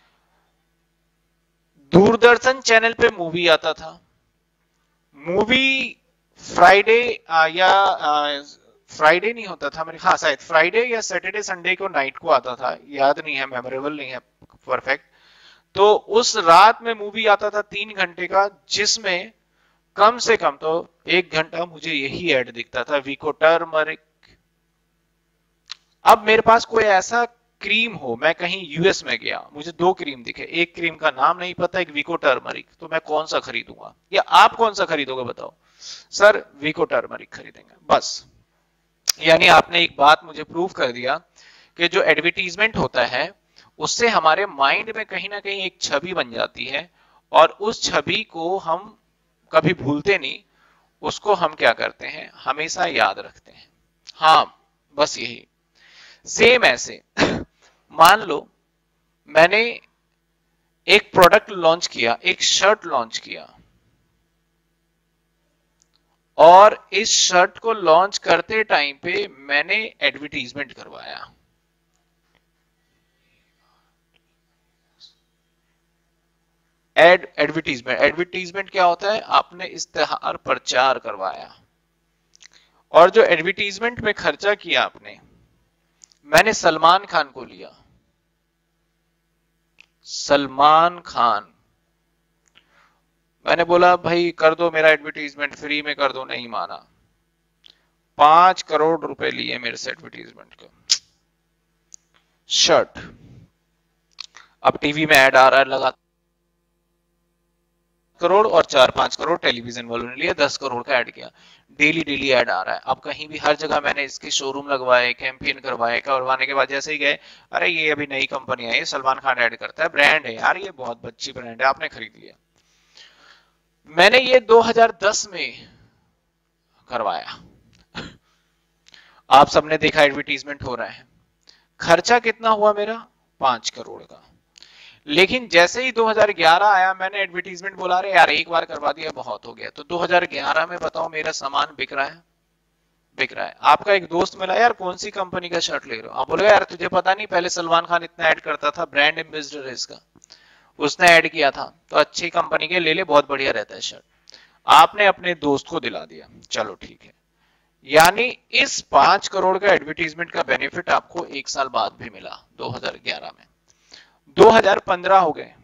दूरदर्शन चैनल पे मूवी आता था, मूवी फ्राइडे या फ्राइडे नहीं होता था मेरे, हाँ शायद फ्राइडे या सैटरडे संडे को नाइट को आता था, याद नहीं है, मेमोरेबल नहीं है परफेक्ट। तो उस रात में मूवी आता था तीन घंटे का, जिसमें कम से कम तो एक घंटा मुझे यही ऐड दिखता था, वीको टर्मरिक। अब मेरे पास कोई ऐसा क्रीम हो, मैं कहीं यूएस में गया, मुझे दो क्रीम दिखे, एक क्रीम का नाम नहीं पता, एक वीको टर्मरिक, तो मैं कौन सा खरीदूंगा? या आप कौन सा खरीदोगे बताओ? सर वीको टर्मरिक खरीदेंगे बस। यानी आपने एक बात मुझे प्रूव कर दिया कि जो एडवर्टीजमेंट होता है उससे हमारे माइंड में कहीं ना कहीं एक छवि बन जाती है, और उस छवि को हम कभी भूलते नहीं, उसको हम क्या करते हैं, हमेशा याद रखते हैं। हाँ बस यही। सेम ऐसे मान लो मैंने एक प्रोडक्ट लॉन्च किया, एक शर्ट लॉन्च किया, और इस शर्ट को लॉन्च करते टाइम पे मैंने एडवर्टीजमेंट करवाया। एड एडवर्टीजमेंट एडवर्टीजमेंट क्या होता है? आपने इश्तेहार प्रचार करवाया, और जो एडवर्टीजमेंट में खर्चा किया आपने, मैंने सलमान खान को लिया, सलमान खान, मैंने बोला भाई कर दो मेरा एडवर्टीजमेंट, फ्री में कर दो, नहीं माना, पांच करोड़ रुपए लिए मेरे से एडवर्टीजमेंट का। शर्ट, अब टीवी में ऐड आ रहा है लगा करोड़, और चार पांच करोड़ टेलीविजन वालों ने लिया, दस करोड़ का ऐड किया, डेली डेली ऐड आ रहा है। अब कहीं भी हर जगह मैंने इसके शोरूम लगवाए, कैंपेन करवाए, करवाने के बाद जैसे ही गए, अरे ये अभी नई कंपनी है, ये सलमान खान ऐड करता है, ब्रांड है यार, ये बहुत अच्छी ब्रांड है, आपने खरीद लिया। मैंने ये दो हज़ार दस में करवाया, आप सबने देखा एडवर्टीजमेंट हो रहा है, खर्चा कितना हुआ मेरा? पांच करोड़ का। लेकिन जैसे ही दो हज़ार ग्यारह आया, मैंने एडवर्टीजमेंट बोला रहे यार एक बार करवा दिया बहुत हो गया, तो दो हज़ार ग्यारह में बताओ मेरा सामान बिक रहा है, बिक रहा है। आपका एक दोस्त मिला, यार कौन सी कंपनी का शर्ट ले रहे हो? आप बोलोगे यार तुझे पता नहीं, पहले सलमान खान इतना ऐड करता था, ब्रांड एम्बेसडर है इसका, उसने ऐड किया था, तो अच्छी कंपनी के ले ले, बहुत बढ़िया रहता है शर्ट। आपने अपने दोस्त को दिला दिया, चलो ठीक है। यानी इस पांच करोड़ का एडवर्टीजमेंट का बेनिफिट आपको एक साल बाद भी मिला, दो हज़ार ग्यारह में। दो हज़ार पंद्रह हो गए,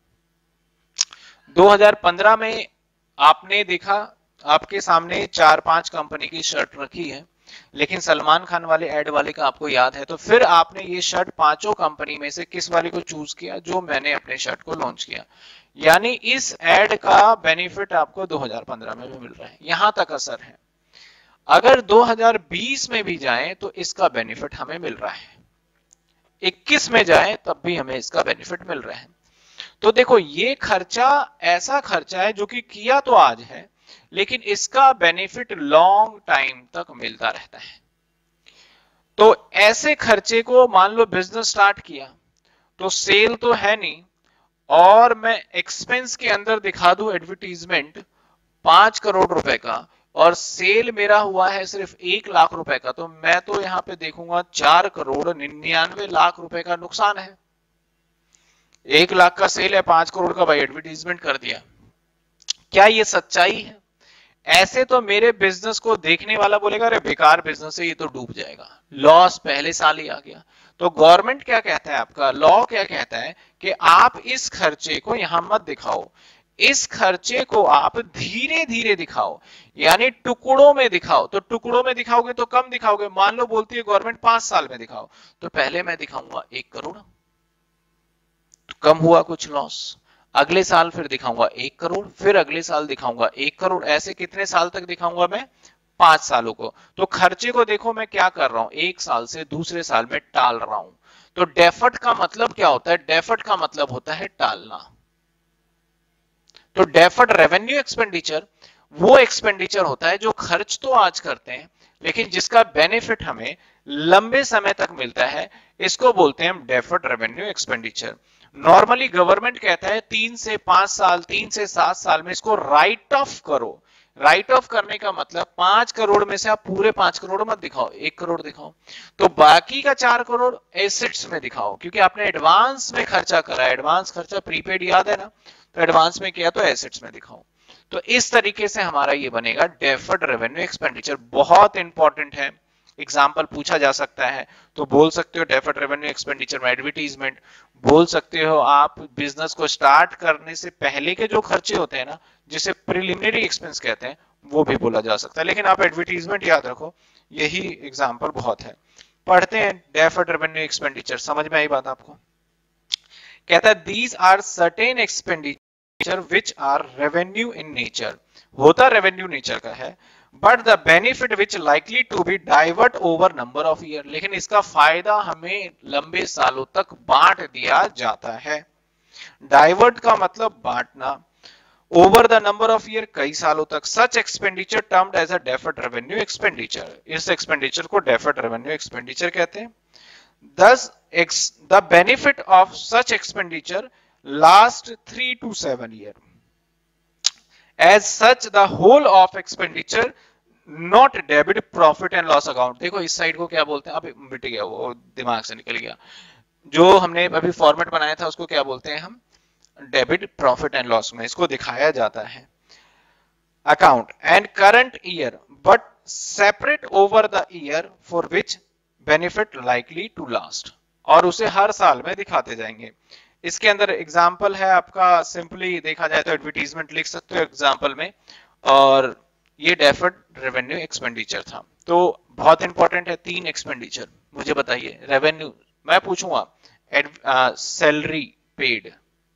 दो हज़ार पंद्रह में आपने देखा, आपके सामने चार पांच कंपनी की शर्ट रखी है, लेकिन सलमान खान वाले ऐड वाले का आपको याद है, तो फिर आपने ये शर्ट पांचों कंपनी में से किस वाले को चूज किया? जो मैंने अपने शर्ट को लॉन्च किया। यानी इस ऐड का बेनिफिट आपको दो हज़ार पंद्रह में भी मिल रहा है, यहां तक असर है। अगर दो हज़ार बीस में भी जाएं तो इसका बेनिफिट हमें मिल रहा है, इक्कीस में जाएं तब भी हमें इसका बेनिफिट मिल रहा है। तो देखो ये खर्चा ऐसा खर्चा है जो कि किया तो आज है, लेकिन इसका बेनिफिट लॉन्ग टाइम तक मिलता रहता है। तो ऐसे खर्चे को, मान लो बिजनेस स्टार्ट किया तो सेल तो है नहीं, और मैं एक्सपेंस के अंदर दिखा दूं एडवर्टीजमेंट पांच करोड़ रुपए का, और सेल मेरा हुआ है सिर्फ एक लाख रुपए का, तो मैं तो यहां पे देखूंगा चार करोड़ निन्यानवे लाख रुपए का नुकसान है। एक लाख का सेल है, पांच करोड़ का भाई एडवर्टीजमेंट कर दिया। क्या ये सच्चाई है? ऐसे तो मेरे बिजनेस को देखने वाला बोलेगा अरे बेकार बिजनेस है, ये तो डूब जाएगा, लॉस पहले साल ही आ गया। तो गवर्नमेंट क्या कहता है, आपका लॉ क्या कहता है कि आप इस खर्चे को यहां मत दिखाओ, इस खर्चे को आप धीरे धीरे दिखाओ, यानी टुकड़ों में दिखाओ। तो टुकड़ों में दिखाओगे तो कम दिखाओगे, मान लो बोलती है गवर्नमेंट पांच साल में दिखाओ, तो पहले मैं दिखाऊंगा एक करोड़, तो कम हुआ कुछ लॉस, अगले साल फिर दिखाऊंगा एक करोड़, फिर अगले साल दिखाऊंगा एक करोड़, ऐसे कितने साल तक दिखाऊंगा मैं, पांच सालों को। तो खर्चे को देखो मैं क्या कर रहा हूं, एक साल से दूसरे साल में टाल रहा हूं। तो डेफर्ड का मतलब क्या होता है, डेफर्ड का मतलब होता है टालना। तो डेफर्ड रेवेन्यू एक्सपेंडिचर वो एक्सपेंडिचर होता है जो खर्च तो आज करते हैं लेकिन जिसका बेनिफिट हमें लंबे समय तक मिलता है, इसको बोलते हैं हम deferred revenue expenditure. Normally government कहता है तीन से पांच साल, तीन से सात साल में इसको राइट ऑफ करो। राइट ऑफ करने का मतलब पांच करोड़ में से आप पूरे पांच करोड़ मत दिखाओ, एक करोड़ दिखाओ, तो बाकी का चार करोड़ एसेट्स में दिखाओ, क्योंकि आपने एडवांस में खर्चा करा, एडवांस खर्चा प्रीपेड याद है ना, तो एडवांस में किया तो एसेट्स में दिखाओ। तो इस तरीके से हमारा ये बनेगा डेफर्ड रेवेन्यू एक्सपेंडिचर। बहुत इंपॉर्टेंट है, एग्जाम्पल पूछा जा सकता है, तो बोल सकते हो डेफर्ड रेवेन्यू एक्सपेंडिचर में एडवर्टीजमेंट, बोल सकते हो आप बिजनेस को स्टार्ट करने से पहले के जो खर्चे होते हैं ना, जिसे प्रिलिमिनरी एक्सपेंस कहते हैं, वो भी बोला जा सकता है। लेकिन आप एडवर्टीजमेंट याद रखो, यही एग्जाम्पल बहुत है। पढ़ते हैं डेफर्ड रेवेन्यू एक्सपेंडिचर, समझ में आई बात आपको। कहता है these are certain expenditure which are revenue in nature, होता रेवेन्यू नेचर का है, but the benefit which likely to be divert over number of year, लेकिन इसका फायदा हमें लंबे सालों तक बांट दिया जाता है। डाइवर्ट का मतलब बांटना, over the number of year कई सालों तक, such expenditure termed as a deferred revenue expenditure, इस एक्सपेंडिचर को डेफर्ड रेवेन्यू एक्सपेंडिचर कहते हैं। Thus, ex, the benefit of such expenditure last three to seven years. As such, the whole of expenditure not debit profit and loss account. देखो इस side को क्या बोलते हैं, अभी मिट गया वो, दिमाग से निकल गया, जो हमने अभी फॉर्मेट बनाया था उसको क्या बोलते हैं हम, डेबिट प्रॉफिट एंड लॉस में इसको दिखाया जाता है। Account and current year but separate over the year for which benefit likely to last, और उसे हर साल में दिखाते जाएंगे। इसके अंदर एग्जाम्पल है आपका, सिंपली देखा जाए तो एडवर्टीजमेंट लिख सकते हो एग्जाम्पल में, और ये डेफर्ड रेवेन्यू एक्सपेंडिचर था। तो बहुत इंपॉर्टेंट है, तीन एक्सपेंडिचर मुझे बताइए। रेवेन्यू मैं पूछूंगा, सैलरी पेड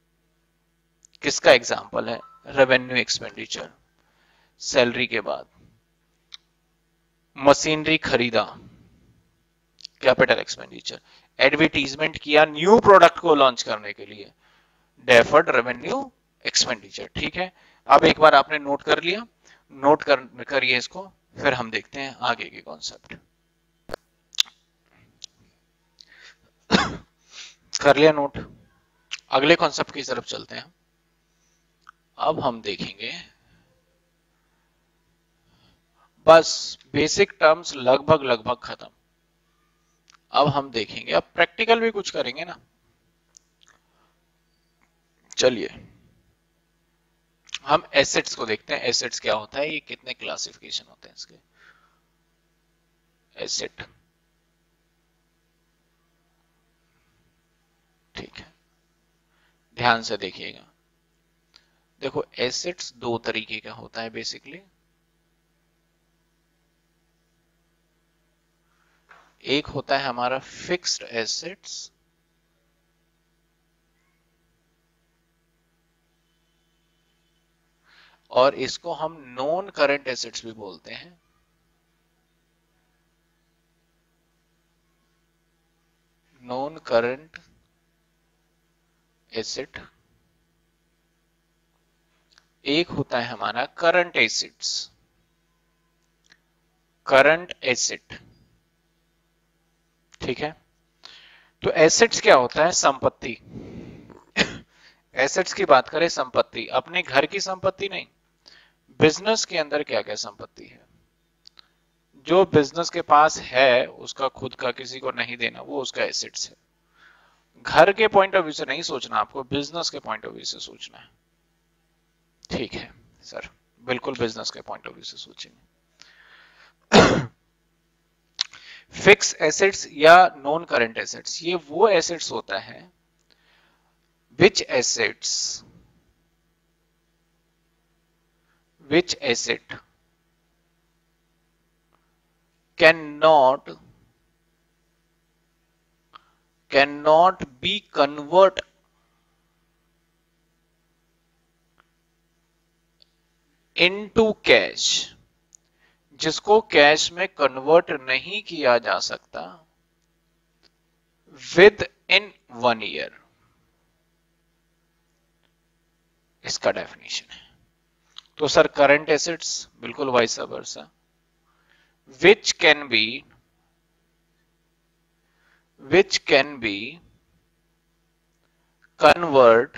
किसका एग्जाम्पल है, रेवेन्यू एक्सपेंडिचर। सैलरी के बाद मशीनरी खरीदा, कैपिटल एक्सपेंडिचर। एडवर्टीजमेंट किया न्यू प्रोडक्ट को लॉन्च करने के लिए, डेफर्ड रेवेन्यू एक्सपेंडिचर। ठीक है, अब एक बार आपने नोट कर लिया, नोट कर करिए इसको, फिर हम देखते हैं आगे के कॉन्सेप्ट। कर लिया नोट, अगले कॉन्सेप्ट की तरफ चलते हैं। अब हम देखेंगे, बस बेसिक टर्म्स लगभग लगभग खत्म, अब हम देखेंगे, अब प्रैक्टिकल भी कुछ करेंगे ना। चलिए हम एसेट्स को देखते हैं, एसेट्स क्या होता है, ये कितने क्लासिफिकेशन होते हैं इसके। एसेट, ठीक है, ध्यान से देखिएगा। देखो एसेट्स दो तरीके का होता है बेसिकली, एक होता है हमारा फिक्स्ड एसेट्स, और इसको हम नॉन करंट एसेट्स भी बोलते हैं। नॉन करंट एसेट, एक होता है हमारा करंट एसेट्स, करंट एसेट। ठीक है, तो एसेट्स क्या होता है, संपत्ति। एसेट्स की बात करें, संपत्ति, अपने घर की संपत्ति नहीं, बिजनेस के अंदर क्या क्या संपत्ति है, जो बिजनेस के पास है उसका खुद का, किसी को नहीं देना, वो उसका एसेट्स है। घर के पॉइंट ऑफ व्यू से नहीं सोचना आपको, बिजनेस के पॉइंट ऑफ व्यू से सोचना है। ठीक है सर, बिल्कुल बिजनेस के पॉइंट ऑफ व्यू से सोचेंगे। फिक्स एसेट्स या नॉन करंट एसेट्स, ये वो एसेट्स होता है which assets which asset cannot cannot be convert into cash, जिसको कैश में कन्वर्ट नहीं किया जा सकता विद इन वन ईयर, इसका डेफिनेशन है। तो सर करंट एसेट्स बिल्कुल vice versa, which can be which can be convert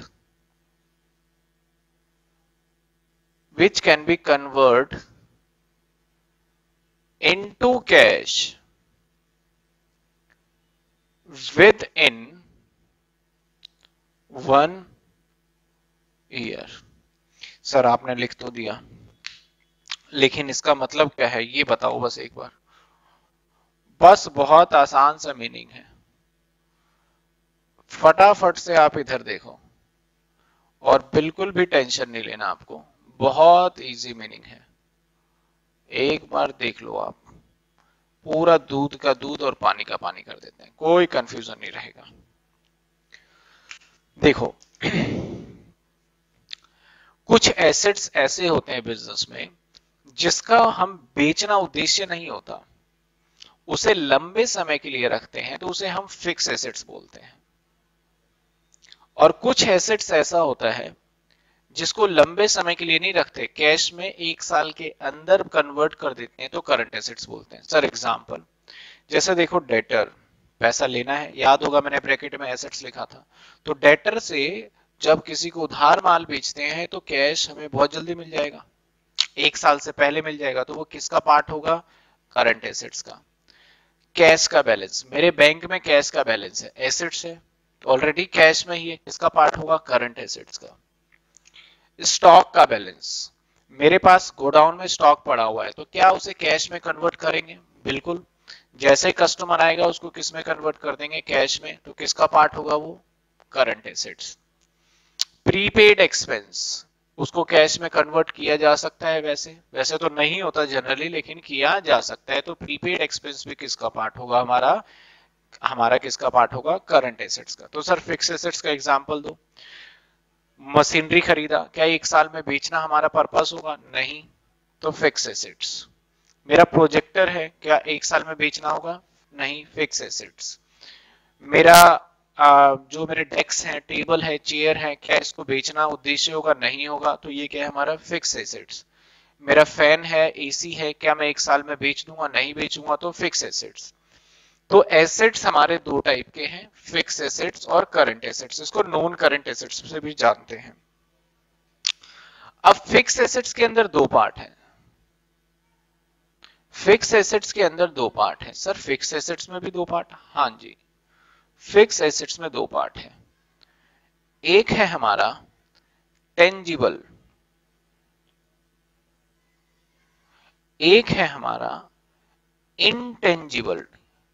which can be convert into cash within one year। Sir आपने लिख तो दिया, लेकिन इसका मतलब क्या है ये बताओ बस एक बार। बस बहुत आसान सा मीनिंग है, फटाफट से आप इधर देखो और बिल्कुल भी टेंशन नहीं लेना आपको, बहुत इजी मीनिंग है, एक बार देख लो आप, पूरा दूध का दूध और पानी का पानी कर देते हैं, कोई कंफ्यूजन नहीं रहेगा। देखो कुछ एसेट्स ऐसे होते हैं बिजनेस में जिसका हम बेचना उद्देश्य नहीं होता, उसे लंबे समय के लिए रखते हैं तो उसे हम फिक्स एसेट्स बोलते हैं। और कुछ एसेट्स ऐसा होता है जिसको लंबे समय के लिए नहीं रखते, कैश में एक साल के अंदर कन्वर्ट कर देते हैं, तो करंट एसेट्स बोलते हैं। सर एग्जांपल, जैसे देखो डेटर, पैसा लेना है, याद होगा मैंने ब्रैकेट में एसेट्स लिखा था, तो डेटर से जब किसी को उधार माल बेचते हैं तो कैश हमें बहुत जल्दी मिल जाएगा, एक साल से पहले मिल जाएगा, तो वो किसका पार्ट होगा, करंट एसेट्स का। कैश का बैलेंस, मेरे बैंक में कैश का बैलेंस है, एसेट्स है, ऑलरेडी कैश में ही है, किसका पार्ट होगा, करंट एसेट्स का। स्टॉक का बैलेंस, मेरे पास गोडाउन में स्टॉक पड़ा हुआ है, तो क्या उसे कैश में कन्वर्ट करेंगे, बिल्कुल, जैसे कस्टमर आएगा उसको किस में कन्वर्ट कर देंगे, कैश में, तो किसका पार्ट होगा वो, करंट एसेट्स। प्रीपेड एक्सपेंस, उसको कैश में कन्वर्ट किया जा सकता है, वैसे वैसे तो नहीं होता जनरली, लेकिन किया जा सकता है, तो प्रीपेड एक्सपेंस भी किसका पार्ट होगा, हमारा हमारा किसका पार्ट होगा, करंट एसेट्स का। तो सर फिक्स एसेट्स का एग्जांपल दो। मशीनरी खरीदा, क्या एक साल में बेचना हमारा पर्पस होगा, नहीं, तो फिक्स एसेट्स। मेरा प्रोजेक्टर है, क्या एक साल में बेचना होगा, नहीं, फिक्स एसेट्स। मेरा आ, जो मेरे डेस्क हैं, टेबल है, चेयर है, क्या इसको बेचना उद्देश्य होगा, नहीं होगा, तो ये क्या है, हमारा फिक्स एसेट्स। मेरा फैन है, एसी है, क्या मैं एक साल में बेच दूंगा, नहीं बेचूंगा, तो फिक्स एसेट्स। तो एसेट्स हमारे दो टाइप के हैं, फिक्स एसेट्स और करंट एसेट्स, इसको नॉन करंट एसेट्स से भी जानते हैं। अब फिक्स एसेट्स के अंदर दो पार्ट है, फिक्स एसेट्स के अंदर दो पार्ट है। सर फिक्स एसेट्स में भी दो पार्ट, हाँ जी, फिक्स एसेट्स में दो पार्ट है, एक है हमारा टेंजिबल, एक है हमारा इंटेंजिबल।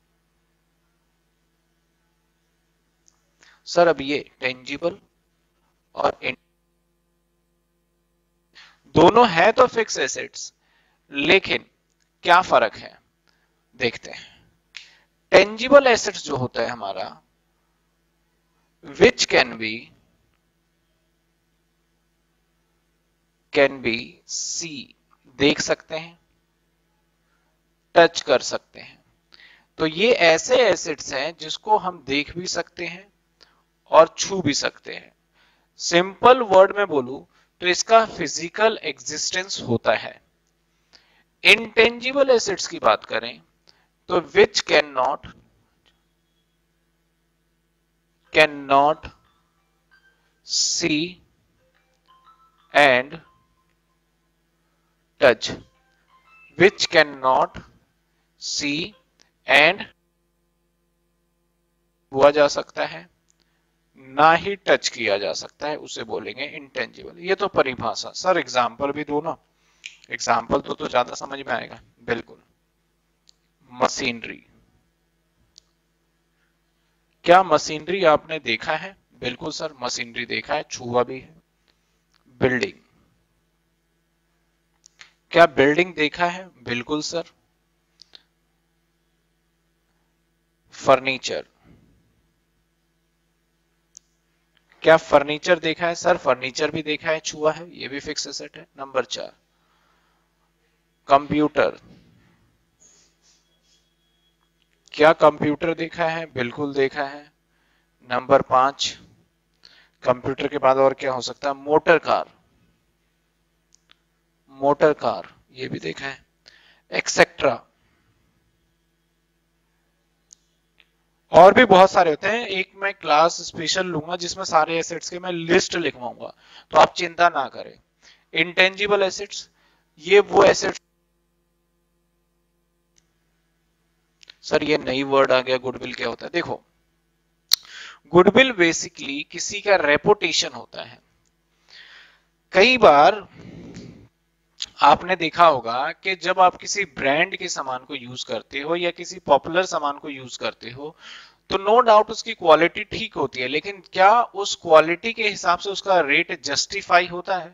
सर अब ये टेंजिबल और इन दोनों है तो फिक्स एसेट्स, लेकिन क्या फर्क है, देखते हैं। टेंजिबल एसेट्स जो होता है हमारा, which can be can be see, देख सकते हैं, टच कर सकते हैं, तो ये ऐसे एसेट्स हैं जिसको हम देख भी सकते हैं और छू भी सकते हैं। सिंपल वर्ड में बोलूं तो इसका फिजिकल एग्जिस्टेंस होता है। इंटेंजिबल एसेट्स की बात करें तो which cannot cannot see and touch, which cannot see and हुआ जा सकता है, ना ही टच किया जा सकता है, उसे बोलेंगे इंटेंजिबल। ये तो परिभाषा, सर एग्जाम्पल भी दो ना। एग्जाम्पल तो तो ज्यादा समझ में आएगा। बिल्कुल। मशीनरी, क्या मशीनरी आपने देखा है? बिल्कुल सर, मशीनरी देखा है, छुआ भी है। बिल्डिंग, क्या बिल्डिंग देखा है? बिल्कुल सर। फर्नीचर, क्या फर्नीचर देखा है? सर फर्नीचर भी देखा है, छुआ है, ये भी फिक्स एसेट है। नंबर चार। कंप्यूटर, क्या कंप्यूटर देखा है? बिल्कुल देखा है। नंबर पांच। कंप्यूटर के बाद और क्या हो सकता है? मोटर कार, मोटर कार ये भी देखा है। एक्सेट्रा, और भी बहुत सारे होते हैं, एक मैं क्लास स्पेशल लूंगा जिसमें सारे एसेट्स के मैं लिस्ट लिखवाऊंगा, तो आप चिंता ना करें। इंटेंजिबल एसेट्स, ये वो एसेट्स। सर ये नई वर्ड आ गया, गुडविल क्या होता है? देखो, गुडविल बेसिकली किसी का रेपुटेशन होता है। कई बार आपने देखा होगा कि जब आप किसी ब्रांड के सामान को यूज करते हो या किसी पॉपुलर सामान को यूज करते हो, तो नो डाउट उसकी क्वालिटी ठीक होती है, लेकिन क्या उस क्वालिटी के हिसाब से उसका रेट जस्टिफाई होता है?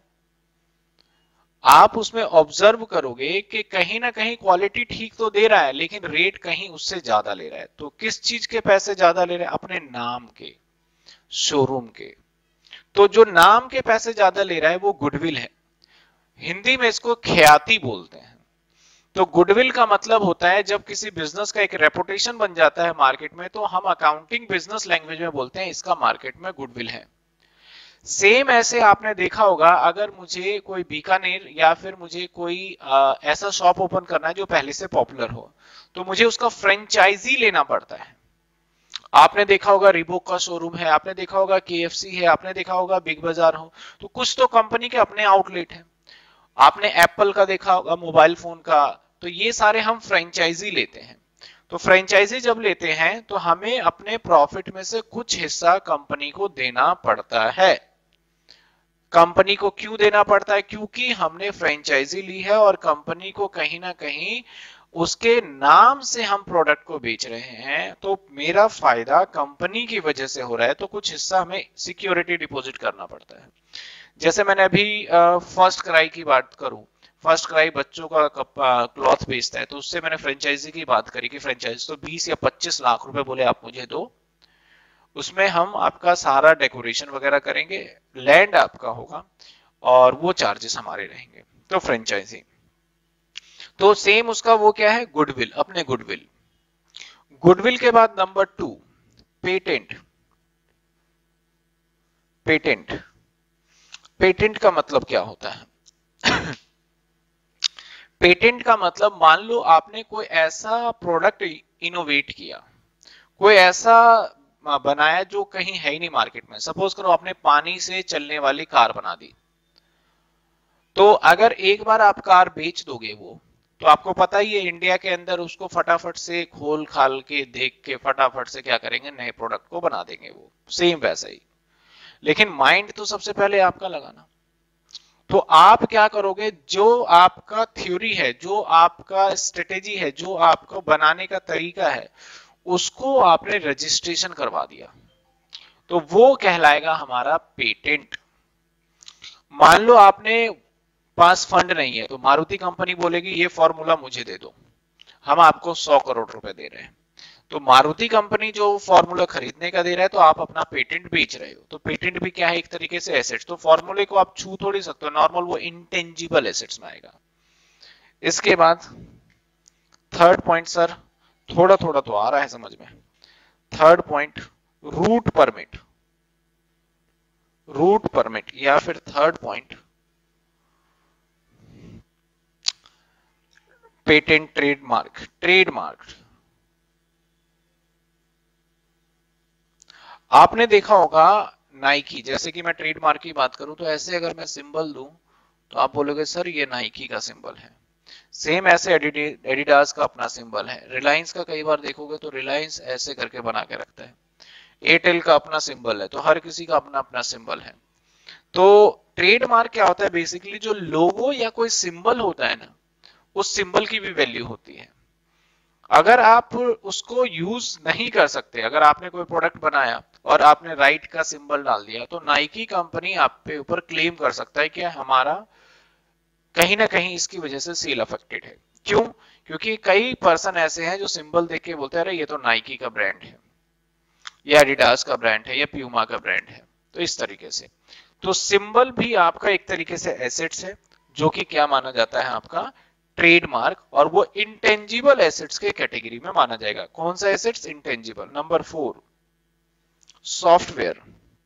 आप उसमें ऑब्जर्व करोगे कि कहीं ना कहीं क्वालिटी ठीक तो दे रहा है, लेकिन रेट कहीं उससे ज्यादा ले रहा है। तो किस चीज के पैसे ज्यादा ले रहा है? अपने नाम के, शोरूम के। तो जो नाम के पैसे ज्यादा ले रहा है वो गुडविल है। हिंदी में इसको ख्याति बोलते हैं। तो गुडविल का मतलब होता है जब किसी बिजनेस का एक रेपुटेशन बन जाता है मार्केट में, तो हम अकाउंटिंग बिजनेस लैंग्वेज में बोलते हैं इसका मार्केट में गुडविल है। सेम ऐसे आपने देखा होगा, अगर मुझे कोई बीकानेर या फिर मुझे कोई आ, ऐसा शॉप ओपन करना है जो पहले से पॉपुलर हो, तो मुझे उसका फ्रेंचाइजी लेना पड़ता है। आपने देखा होगा रिबोक का शोरूम है, आपने देखा होगा केएफसी है, आपने देखा होगा बिग बाजार हो, तो कुछ तो कंपनी के अपने आउटलेट है। आपने एप्पल का देखा होगा, मोबाइल फोन का। तो ये सारे हम फ्रेंचाइजी लेते हैं। तो फ्रेंचाइजी जब लेते हैं तो हमें अपने प्रॉफिट में से कुछ हिस्सा कंपनी को देना पड़ता है। कंपनी को क्यों देना पड़ता है? क्योंकि हमने फ्रेंचाइजी ली है और कंपनी को कहीं ना कहीं उसके नाम से हम प्रोडक्ट को बेच रहे हैं, तो मेरा फायदा कंपनी की वजह से हो रहा है, तो कुछ हिस्सा हमें सिक्योरिटी डिपॉजिट करना पड़ता है। जैसे मैंने अभी फर्स्ट क्राई की बात करूं, फर्स्ट क्राई बच्चों का क्लॉथ बेचता है, तो उससे मैंने फ्रेंचाइजी की बात करी कि फ्रेंचाइजी तो बीस या पच्चीस लाख रुपए बोले आप मुझे दो, उसमें हम आपका सारा डेकोरेशन वगैरह करेंगे, लैंड आपका होगा और वो चार्जेस हमारे रहेंगे। तो फ्रेंचाइजी, तो सेम उसका वो क्या है? गुडविल, अपने गुडविल। गुडविल के बाद number two, patent. Patent, patent का मतलब क्या होता है? पेटेंट का मतलब, मान लो आपने कोई ऐसा प्रोडक्ट इनोवेट किया, कोई ऐसा बनाया जो कहीं है ही नहीं मार्केट में। सपोज करो आपने पानी से चलने वाली कार बना दी, तो अगर एक बार आप कार बेच दोगे वो, तो आपको पता ही है इंडिया के अंदर उसको फटाफट से खोल खाल के देख के फटाफट से क्या करेंगे, नए प्रोडक्ट को बना देंगे वो। सेम वैसा ही, लेकिन माइंड तो सबसे पहले आपका लगाना। तो आप क्या करोगे? जो आपका थ्योरी है, जो आपका स्ट्रेटेजी है, जो आपको बनाने का तरीका है, उसको आपने रजिस्ट्रेशन करवा दिया, तो वो कहलाएगा हमारा पेटेंट। मान लो आपने पास फंड नहीं है, तो मारुति कंपनी बोलेगी ये फॉर्मूला मुझे दे दो, हम आपको सौ करोड़ रुपए दे रहे हैं। तो मारुति कंपनी जो फॉर्मूला खरीदने का दे रहा है, तो आप अपना पेटेंट बेच रहे हो। तो पेटेंट भी क्या है? एक तरीके से एसेट्स। तो फॉर्मूले को आप छू थोड़ी सकते हो, नॉर्मल वो इंटेंजिबल एसेट्स में आएगा। इसके बाद थर्ड पॉइंट सर, थोड़ा थोड़ा तो आ रहा है समझ में। Third point, route permit. Route permit या फिर third point, patent trademark. Trademark, आपने देखा होगा नाइकी, जैसे कि मैं ट्रेडमार्क की बात करूं, तो ऐसे अगर मैं सिंबल दूं तो आप बोलोगे सर ये नाइकी का सिंबल है। सेम ऐसे एडिडास का अपना सिंबल है। रिलायंस का कई बार देखोगे तो रिलायंस ऐसे करके बना के रखता है। एयरटेल का अपना सिंबल है। तो हर किसी का अपना अपना सिंबल है। तो ट्रेडमार्क क्या होता है, बेसिकली जो लोगो या कोई सिंबल होता है ना, उस सिंबल की भी वैल्यू होती है। अगर आप उसको यूज नहीं कर सकते, अगर आपने कोई प्रोडक्ट बनाया और आपने राइट का सिंबल डाल दिया, तो नाइकी कंपनी आप पे ऊपर क्लेम कर सकता है कि हमारा कहीं ना कहीं इसकी वजह से सेल अफेक्टेड है। क्यों? क्योंकि कई पर्सन ऐसे हैं जो सिंबल देख के बोलते हैं अरे ये तो नाइकी का ब्रांड है, या एडिडास का ब्रांड है, या प्यूमा का ब्रांड है। तो इस तरीके से तो सिंबल भी आपका एक तरीके से एसेट्स है, जो कि क्या माना जाता है आपका ट्रेडमार्क, और वो इंटेंजिबल एसेट्स के कैटेगरी में माना जाएगा। कौन सा assets? Intangible. Number four, software.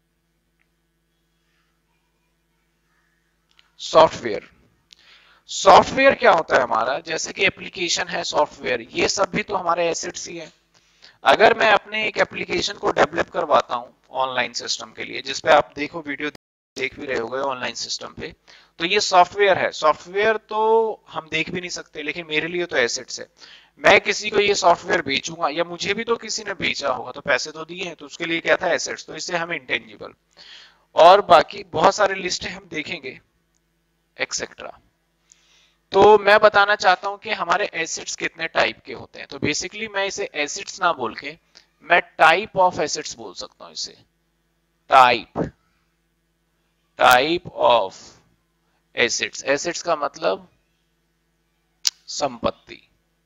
Software software क्या होता है हमारा? जैसे कि एप्लीकेशन है, सॉफ्टवेयर, ये सब भी तो हमारे एसेट्स ही है। अगर मैं अपने एक एप्लीकेशन को डेवलप करवाता हूं ऑनलाइन सिस्टम के लिए, जिसपे आप देखो वीडियो देख भी रहे होगे ऑनलाइन सिस्टम पे, तो ये सॉफ्टवेयर है। सॉफ्टवेयर तो हम देख भी नहीं सकते, लेकिन मेरे लिए तो एसेट्स है। मैं किसी को ये सॉफ्टवेयर बेचूंगा, या मुझे भी तो किसी ने बेचा होगा, तो पैसे तो दिए हैं, तो उसके लिए क्या था? एसेट्स। तो इससे हम इंटेंजिबल, और बाकी बहुत सारे लिस्ट हम देखेंगे एक्सेट्रा। तो मैं बताना चाहता हूं कि हमारे एसेट्स कितने टाइप के होते हैं। तो बेसिकली मैं इसे एसेट्स ना बोल के मैं टाइप ऑफ एसेट्स बोल सकता हूं इसे। Type type of assets. Assets का मतलब संपत्ति।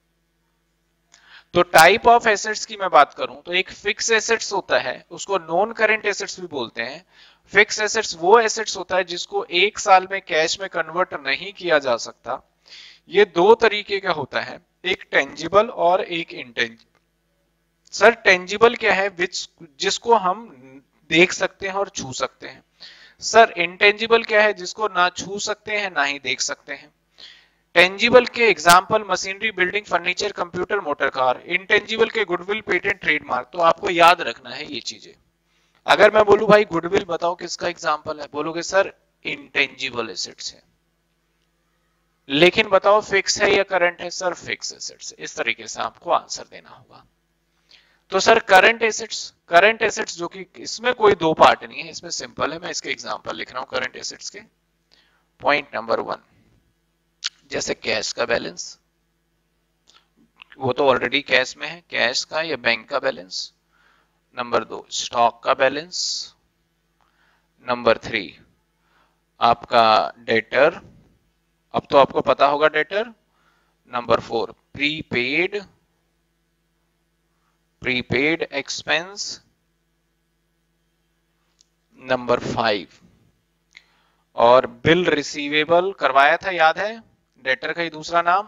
तो टाइप ऑफ एसेट्स की मैं बात करूं तो एक फिक्स एसेट्स होता है, उसको नॉन करेंट एसेट्स भी बोलते हैं। फिक्स एसेट्स वो एसेट्स होता है जिसको एक साल में कैश में कन्वर्ट नहीं किया जा सकता। ये दो तरीके का होता है, एक टेंजिबल और एक इंटेंजिबल। सर टेंजिबल क्या है? विच जिसको हम देख सकते हैं और छू सकते हैं। सर इंटेंजिबल क्या है? जिसको ना छू सकते हैं ना ही देख सकते हैं। टेंजिबल के example machinery, building, furniture, computer, motor car. Intangible के गुडविल, पेटेंट, ट्रेडमार्क। तो आपको याद रखना है ये चीजें। अगर मैं बोलूं भाई गुडविल बताओ किसका एग्जाम्पल है, बोलोगे सर इंटेंजिबल एसेट्स है। लेकिन बताओ फिक्स है या करंट है? Sir fix assets. इस तरीके से आपको आंसर देना होगा। तो sir current assets, current assets जो कि इसमें कोई दो पार्ट नहीं है, इसमें सिंपल है। मैं इसके एग्जांपल लिख रहा हूं करंट एसेट्स के। पॉइंट नंबर वन, जैसे कैश का बैलेंस, वो तो ऑलरेडी कैश में है, कैश का या बैंक का बैलेंस। नंबर दो, स्टॉक का बैलेंस। नंबर थ्री, आपका डेटर, अब तो आपको पता होगा debtor. Number four, prepaid, prepaid expense. Number five, और बिल रिसीवेबल करवाया था, याद है, डेटर का ही दूसरा नाम।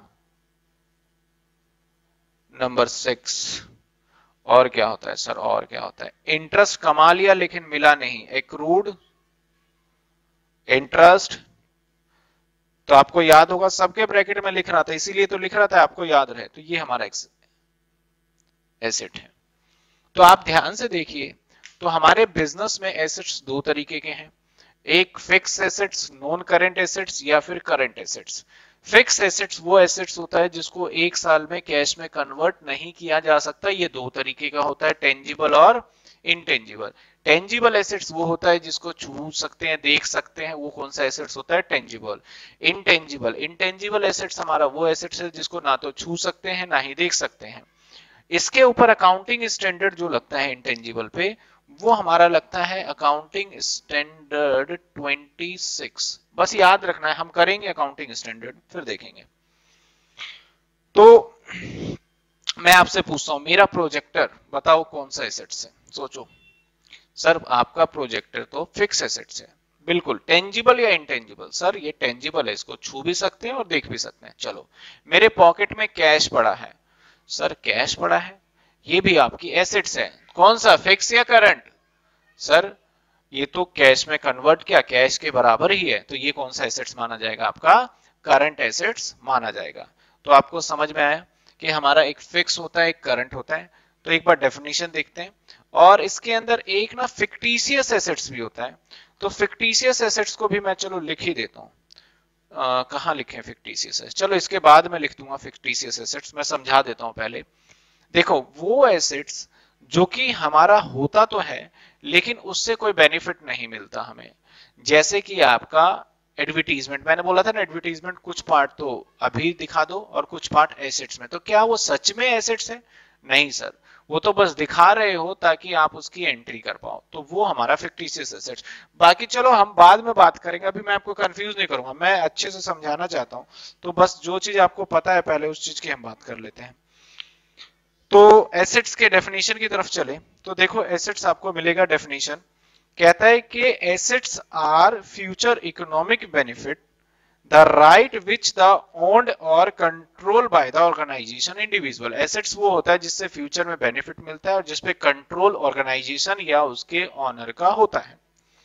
नंबर सिक्स, और क्या होता है सर? और क्या होता है? इंटरेस्ट कमा लिया लेकिन मिला नहीं, एक्रूड इंटरेस्ट। तो आपको याद होगा, सबके ब्रैकेट में लिख रहा था, इसीलिए तो लिख रहा था आपको याद रहे। तो ये हमारा एसेट है। तो आप ध्यान से देखिए, तो हमारे बिजनेस में एसेट्स दो तरीके के हैं, एक fix assets, non current assets, या फिर करंट एसेट्स। फिक्स एसेट्स वो एसेट्स होता है जिसको एक साल में कैश में कन्वर्ट नहीं किया जा सकता। ये दो तरीके का होता है, टेंजिबल और इंटेंजिबल। टेंजिबल एसेट्स वो होता है जिसको छू सकते हैं, देख सकते हैं, वो कौन सा एसेट्स होता है? टेंजिबल। इंटेंजिबल, इंटेंजिबल एसेट्स हमारा वो एसेट्स है जिसको ना तो छू सकते हैं ना ही देख सकते हैं। इसके ऊपर अकाउंटिंग स्टैंडर्ड जो लगता है इंटेंजिबल पे, वो हमारा लगता है अकाउंटिंग स्टैंडर्ड छब्बीस। बस याद रखना है, हम करेंगे अकाउंटिंग स्टैंडर्ड फिर देखेंगे। तो मैं आपसे पूछता हूं, मेरा प्रोजेक्टर बताओ कौन सा एसेट्स है? सोचो सर, आपका प्रोजेक्टर तो फिक्स एसेट्स है, बिल्कुल। टेंजिबल या इंटेंजिबल? सर ये टेंजिबल है, इसको छू भी सकते हैं और देख भी सकते हैं। चलो, मेरे पॉकेट में कैश पड़ा है, सर कैश पड़ा है, ये भी आपकी एसेट्स है। कौन सा, फिक्स या करंट? सर ये तो कैश में कन्वर्ट किया, कैश के बराबर ही है, तो ये कौन सा एसेट्स माना जाएगा? आपका करंट एसेट्स माना जाएगा। तो आपको समझ में आया कि हमारा एक फिक्स होता है, एक करंट होता है। तो एक बार डेफिनेशन देखते हैं, और इसके अंदर एक ना फिक्टिशियस एसेट्स भी होता है। तो फिक्टिशियस एसेट्स को भी मैं चलो लिख ही देता हूं। Uh, कहाँ लिखे फिक्टिशियस एसेट्स? चलो इसके बाद में लिख दूंगा फिक्टिशियस एसेट्स। मैं समझा देता हूं पहले। देखो, वो एसेट्स जो कि हमारा होता तो है लेकिन उससे कोई बेनिफिट नहीं मिलता हमें, जैसे कि आपका एडवर्टीजमेंट, मैंने बोला था ना एडवर्टीजमेंट कुछ पार्ट तो अभी दिखा दो और कुछ पार्ट एसेट्स में, तो क्या वो सच में एसेट्स है? नहीं सर, वो तो बस दिखा रहे हो ताकि आप उसकी एंट्री कर पाओ, तो वो हमारा फिक्टिशियस एसेट्स। बाकी चलो हम बाद में बात करेंगे, अभी मैं आपको कंफ्यूज नहीं करूंगा, मैं अच्छे से समझाना चाहता हूं, तो बस जो चीज आपको पता है पहले उस चीज की हम बात कर लेते हैं। तो एसेट्स के डेफिनेशन की तरफ चले, तो देखो एसेट्स आपको मिलेगा डेफिनेशन, कहता है कि assets are future economic benefit the right which the owned और control by the organisation individual. Assets वो होता है जिससे फ्यूचर में बेनिफिट मिलता है और जिसपे कंट्रोल ऑर्गेनाइजेशन या उसके ऑनर का होता है।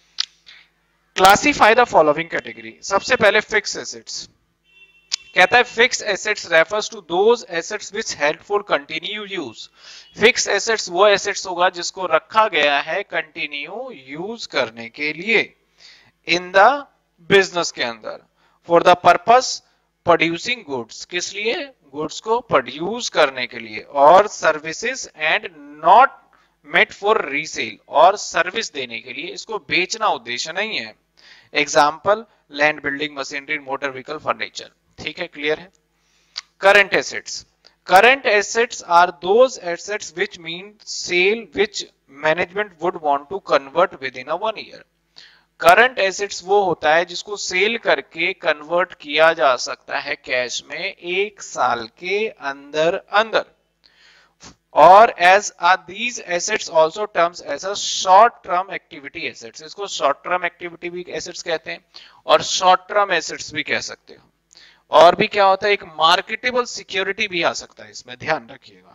Classify the following category. सबसे पहले फिक्स एसेट्स, कहता है fix assets refers to those assets which help for continue use. Fix assets वो एसेट्स होगा जिसको रखा गया है कंटिन्यू यूज करने के लिए इन द बिजनेस के अंदर, for the purpose producing goods, किस लिए? गुड्स को प्रोड्यूस करने के लिए, और services and not meant for resale, और सर्विस देने के लिए, इसको बेचना उद्देश्य नहीं है। Example land, building, machinery, motor vehicle, furniture. ठीक है, क्लियर है। Current assets, current assets are those assets which mean sale which management would want to convert within a one year। Current assets वो होता है जिसको सेल करके convert किया जा सकता है कैश में एक साल के अंदर अंदर, और as are these assets also terms as a short term activity assets. इसको शॉर्ट टर्म एक्टिविटी भी एसेट्स कहते हैं और शॉर्ट टर्म एसेट्स भी कह सकते हो। और भी क्या होता है, एक मार्केटेबल सिक्योरिटी भी आ सकता है इसमें, ध्यान रखिएगा,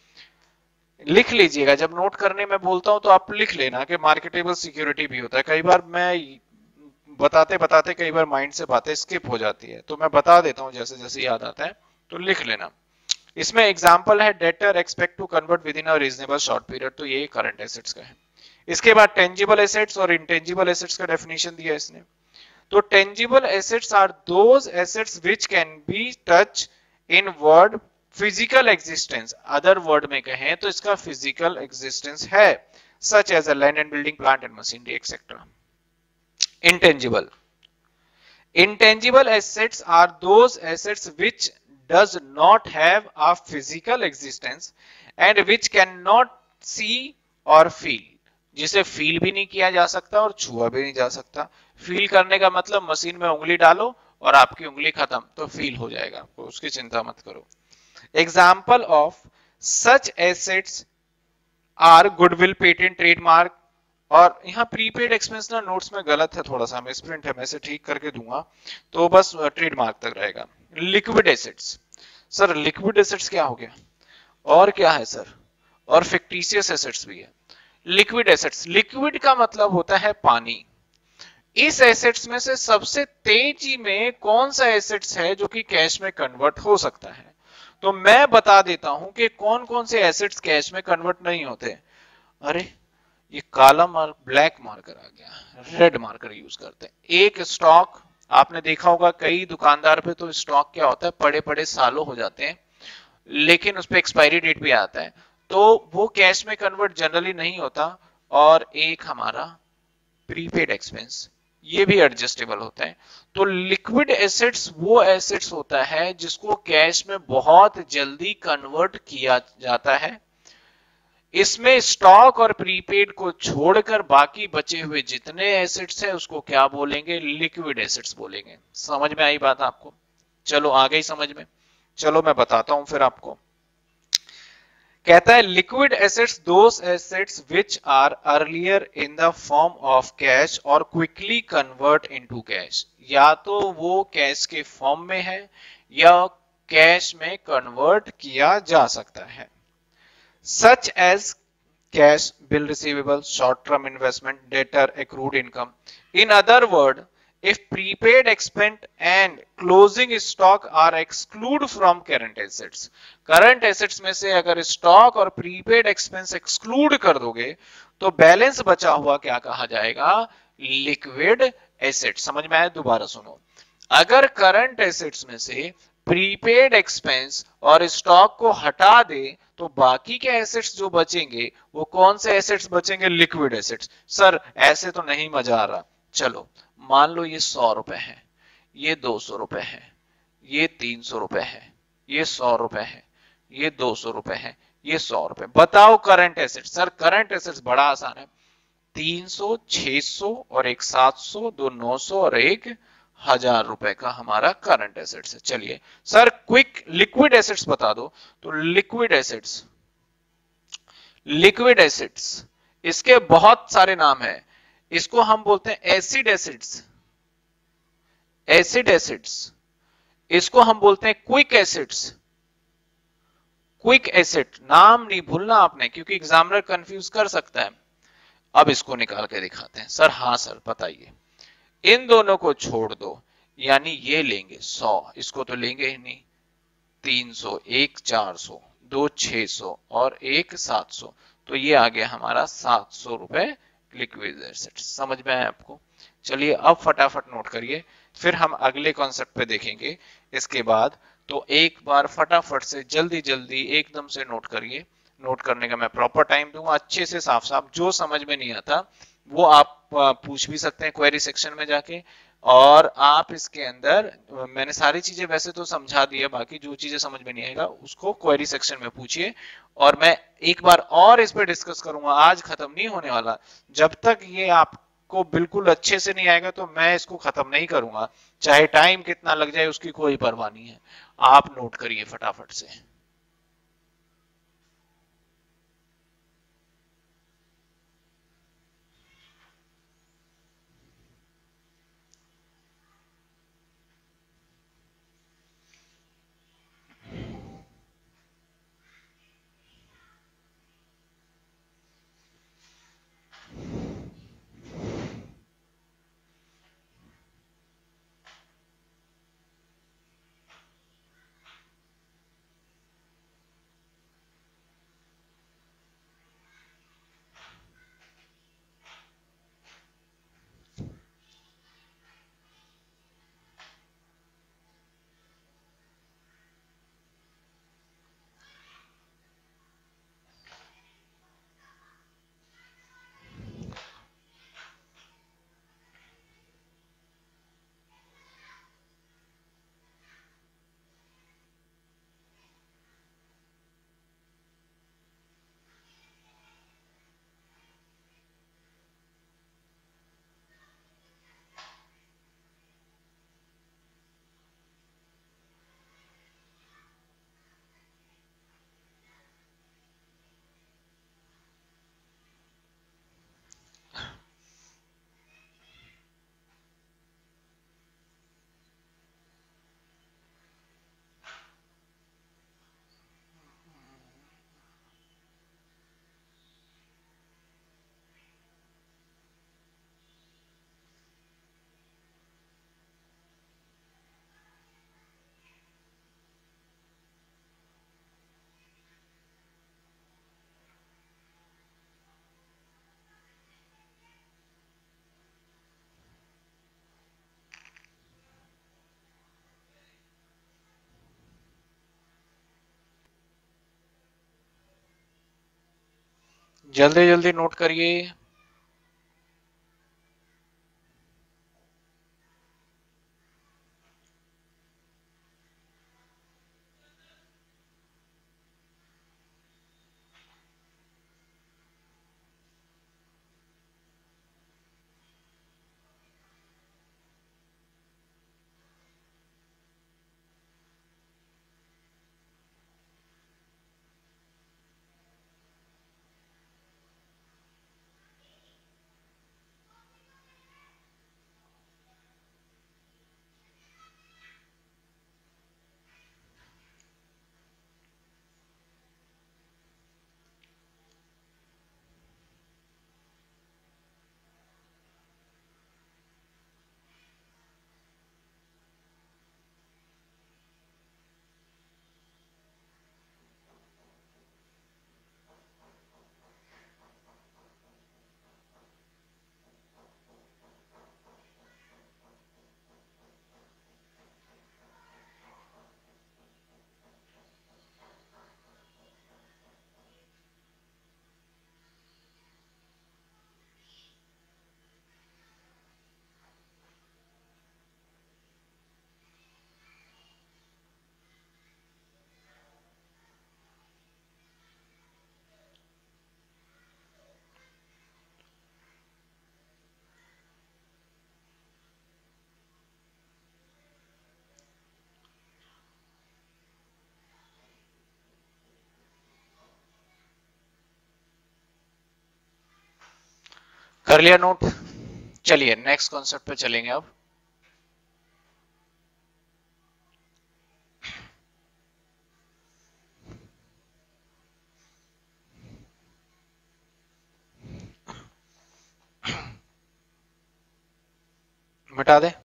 लिख लीजिएगा, जब नोट करने में बोलता हूं तो आप लिख लेना कि मार्केटेबल सिक्योरिटी भी होता है। कई बार मैं बताते बताते कई बार माइंड से बातें स्किप हो जाती है, तो मैं बता देता हूं जैसे जैसे याद आता है, तो लिख लेना। इसमें एग्जांपल है debtor expect to convert within a reasonable short period, तो ये करंट एसेट्स का है। इसके बाद टेंजिबल एसेट्स और इंटेंजिबल एसेट्स का डेफिनेशन दिया इसने। तो tangible assets are those assets which can be touch in word physical existence, other word में कहें तो इसका फिजिकल एग्जिस्टेंस है, such as a land and building, plant and machinery etcetera. Intangible, intangible assets are those assets which does not have a physical existence and which cannot see or feel, जिसे feel भी नहीं किया जा सकता और छुआ भी नहीं जा सकता। फील करने का मतलब मशीन में उंगली डालो और आपकी उंगली खत्म, तो फील हो जाएगा आपको, उसकी चिंता मत करो। Example of such assets are goodwill, patent, trademark, और यहाँ प्रीपेड एक्सपेंस ना नोट्स में गलत है थोड़ा सा, मिसप्रिंट है, मैं इसे ठीक करके दूंगा, तो बस ट्रेडमार्क तक रहेगा। Liquid assets, sir liquid assets क्या हो गया, और क्या है सर, और फिक्टिशियस एसेट्स भी है। लिक्विड एसेट्स, लिक्विड का मतलब होता है पानी। इस एसेट्स में से सबसे तेजी में कौन सा एसेट्स है जो कि कैश में कन्वर्ट हो सकता है? तो मैं बता देता हूं कि कौन कौन से एसेट्स कैश में कन्वर्ट नहीं होते। अरे ये काला मार्क, ब्लैक मार्कर आ गया, रेड मार्कर यूज करते हैं। एक स्टॉक, आपने देखा होगा कई दुकानदार पे तो स्टॉक क्या होता है, पड़े पड़े सालों हो जाते हैं, लेकिन उस पर एक्सपायरी डेट भी आता है, तो वो कैश में कन्वर्ट जनरली नहीं होता। और एक हमारा प्रीपेड एक्सपेंस, ये भी एडजस्टेबल होता है। तो लिक्विड एसेट्स वो एसेट्स होता है जिसको कैश में बहुत जल्दी कन्वर्ट किया जाता है। इसमें स्टॉक और प्रीपेड को छोड़कर बाकी बचे हुए जितने एसेट्स है उसको क्या बोलेंगे, लिक्विड एसेट्स बोलेंगे। समझ में आई बात आपको? चलो आ गई समझ में, चलो मैं बताता हूं फिर आपको। कहता है liquid assets those assets which are earlier in the form of cash और क्विकली कन्वर्ट इनटू कैश, या तो वो कैश के फॉर्म में है या कैश में कन्वर्ट किया जा सकता है। such as cash, bill receivable, short-term investment, debtor, accrued income. In other words, if prepaid expense and closing stock are excluded from current assets, current assets में से अगर stock और prepaid expense exclude कर दोगे तो बैलेंस बचा हुआ क्या कहा जाएगा, liquid assets। समझ में आया? दोबारा सुनो, अगर करंट एसेट्स में से प्रीपेड एक्सपेंस और स्टॉक को हटा दे तो बाकी के एसेट्स जो बचेंगे वो कौन से एसेट्स बचेंगे, लिक्विड एसेट्स। सर ऐसे तो नहीं मजा आ रहा, चलो मान लो ये सौ रुपए है, ये दो सौ रुपए है, ये तीन सौ रुपए है, ये सौ रुपए है, ये दो सौ रुपए है, ये सौ रुपए। बताओ current assets. Sir current assets बड़ा आसान है, तीन सौ, छह सौ और एक सात सौ, दो नौ सौ और एक हजार रुपए का हमारा करंट एसेट्स है। चलिए सर क्विक लिक्विड एसेट्स बता दो। तो लिक्विड एसेट्स, लिक्विड एसिड्स, इसके बहुत सारे नाम हैं। इसको हम बोलते हैं एसिड एसिड्स, एसिड एसिड्स। इसको हम बोलते हैं क्विक एसिड्स, क्विक एसिड। नाम नहीं भूलना आपने, क्योंकि एग्जामिनर कंफ्यूज कर सकता है। अब इसको निकाल के दिखाते हैं। सर हाँ सर बताइए। इन दोनों को छोड़ दो, यानी ये लेंगे सौ, इसको तो लेंगे ही नहीं। तीन सौ, एक चार सौ, दो छह सौ और एक सात सौ, तो ये आ गया हमारा सात सौ रुपए लिक्विड एसेट। समझ में आया आपको? चलिए अब फटाफट नोट करिए, फिर हम अगले कॉन्सेप्ट पे देखेंगे इसके बाद। तो एक बार फटाफट से जल्दी जल्दी एकदम से नोट करिए। नोट करने का मैं प्रॉपर टाइम दूंगा, अच्छे से साफ साफ। जो समझ में नहीं आता वो आप पूछ भी सकते हैं क्वेरी सेक्शन में जाके। और आप इसके अंदर, मैंने सारी चीजें वैसे तो समझा दी है, बाकी जो चीजें समझ में नहीं आएगा उसको क्वेरी सेक्शन में पूछिए। और मैं एक बार और इस पे डिस्कस करूंगा, आज खत्म नहीं होने वाला। जब तक ये आपको बिल्कुल अच्छे से नहीं आएगा तो मैं इसको खत्म नहीं करूंगा, चाहे टाइम कितना लग जाए उसकी कोई परवाह नहीं है। आप नोट करिए फटाफट से। जल्दी जल्दी नोट करिए। कर लिया नोट? चलिए नेक्स्ट कॉन्सेप्ट पे चलेंगे अब। मिटा दे।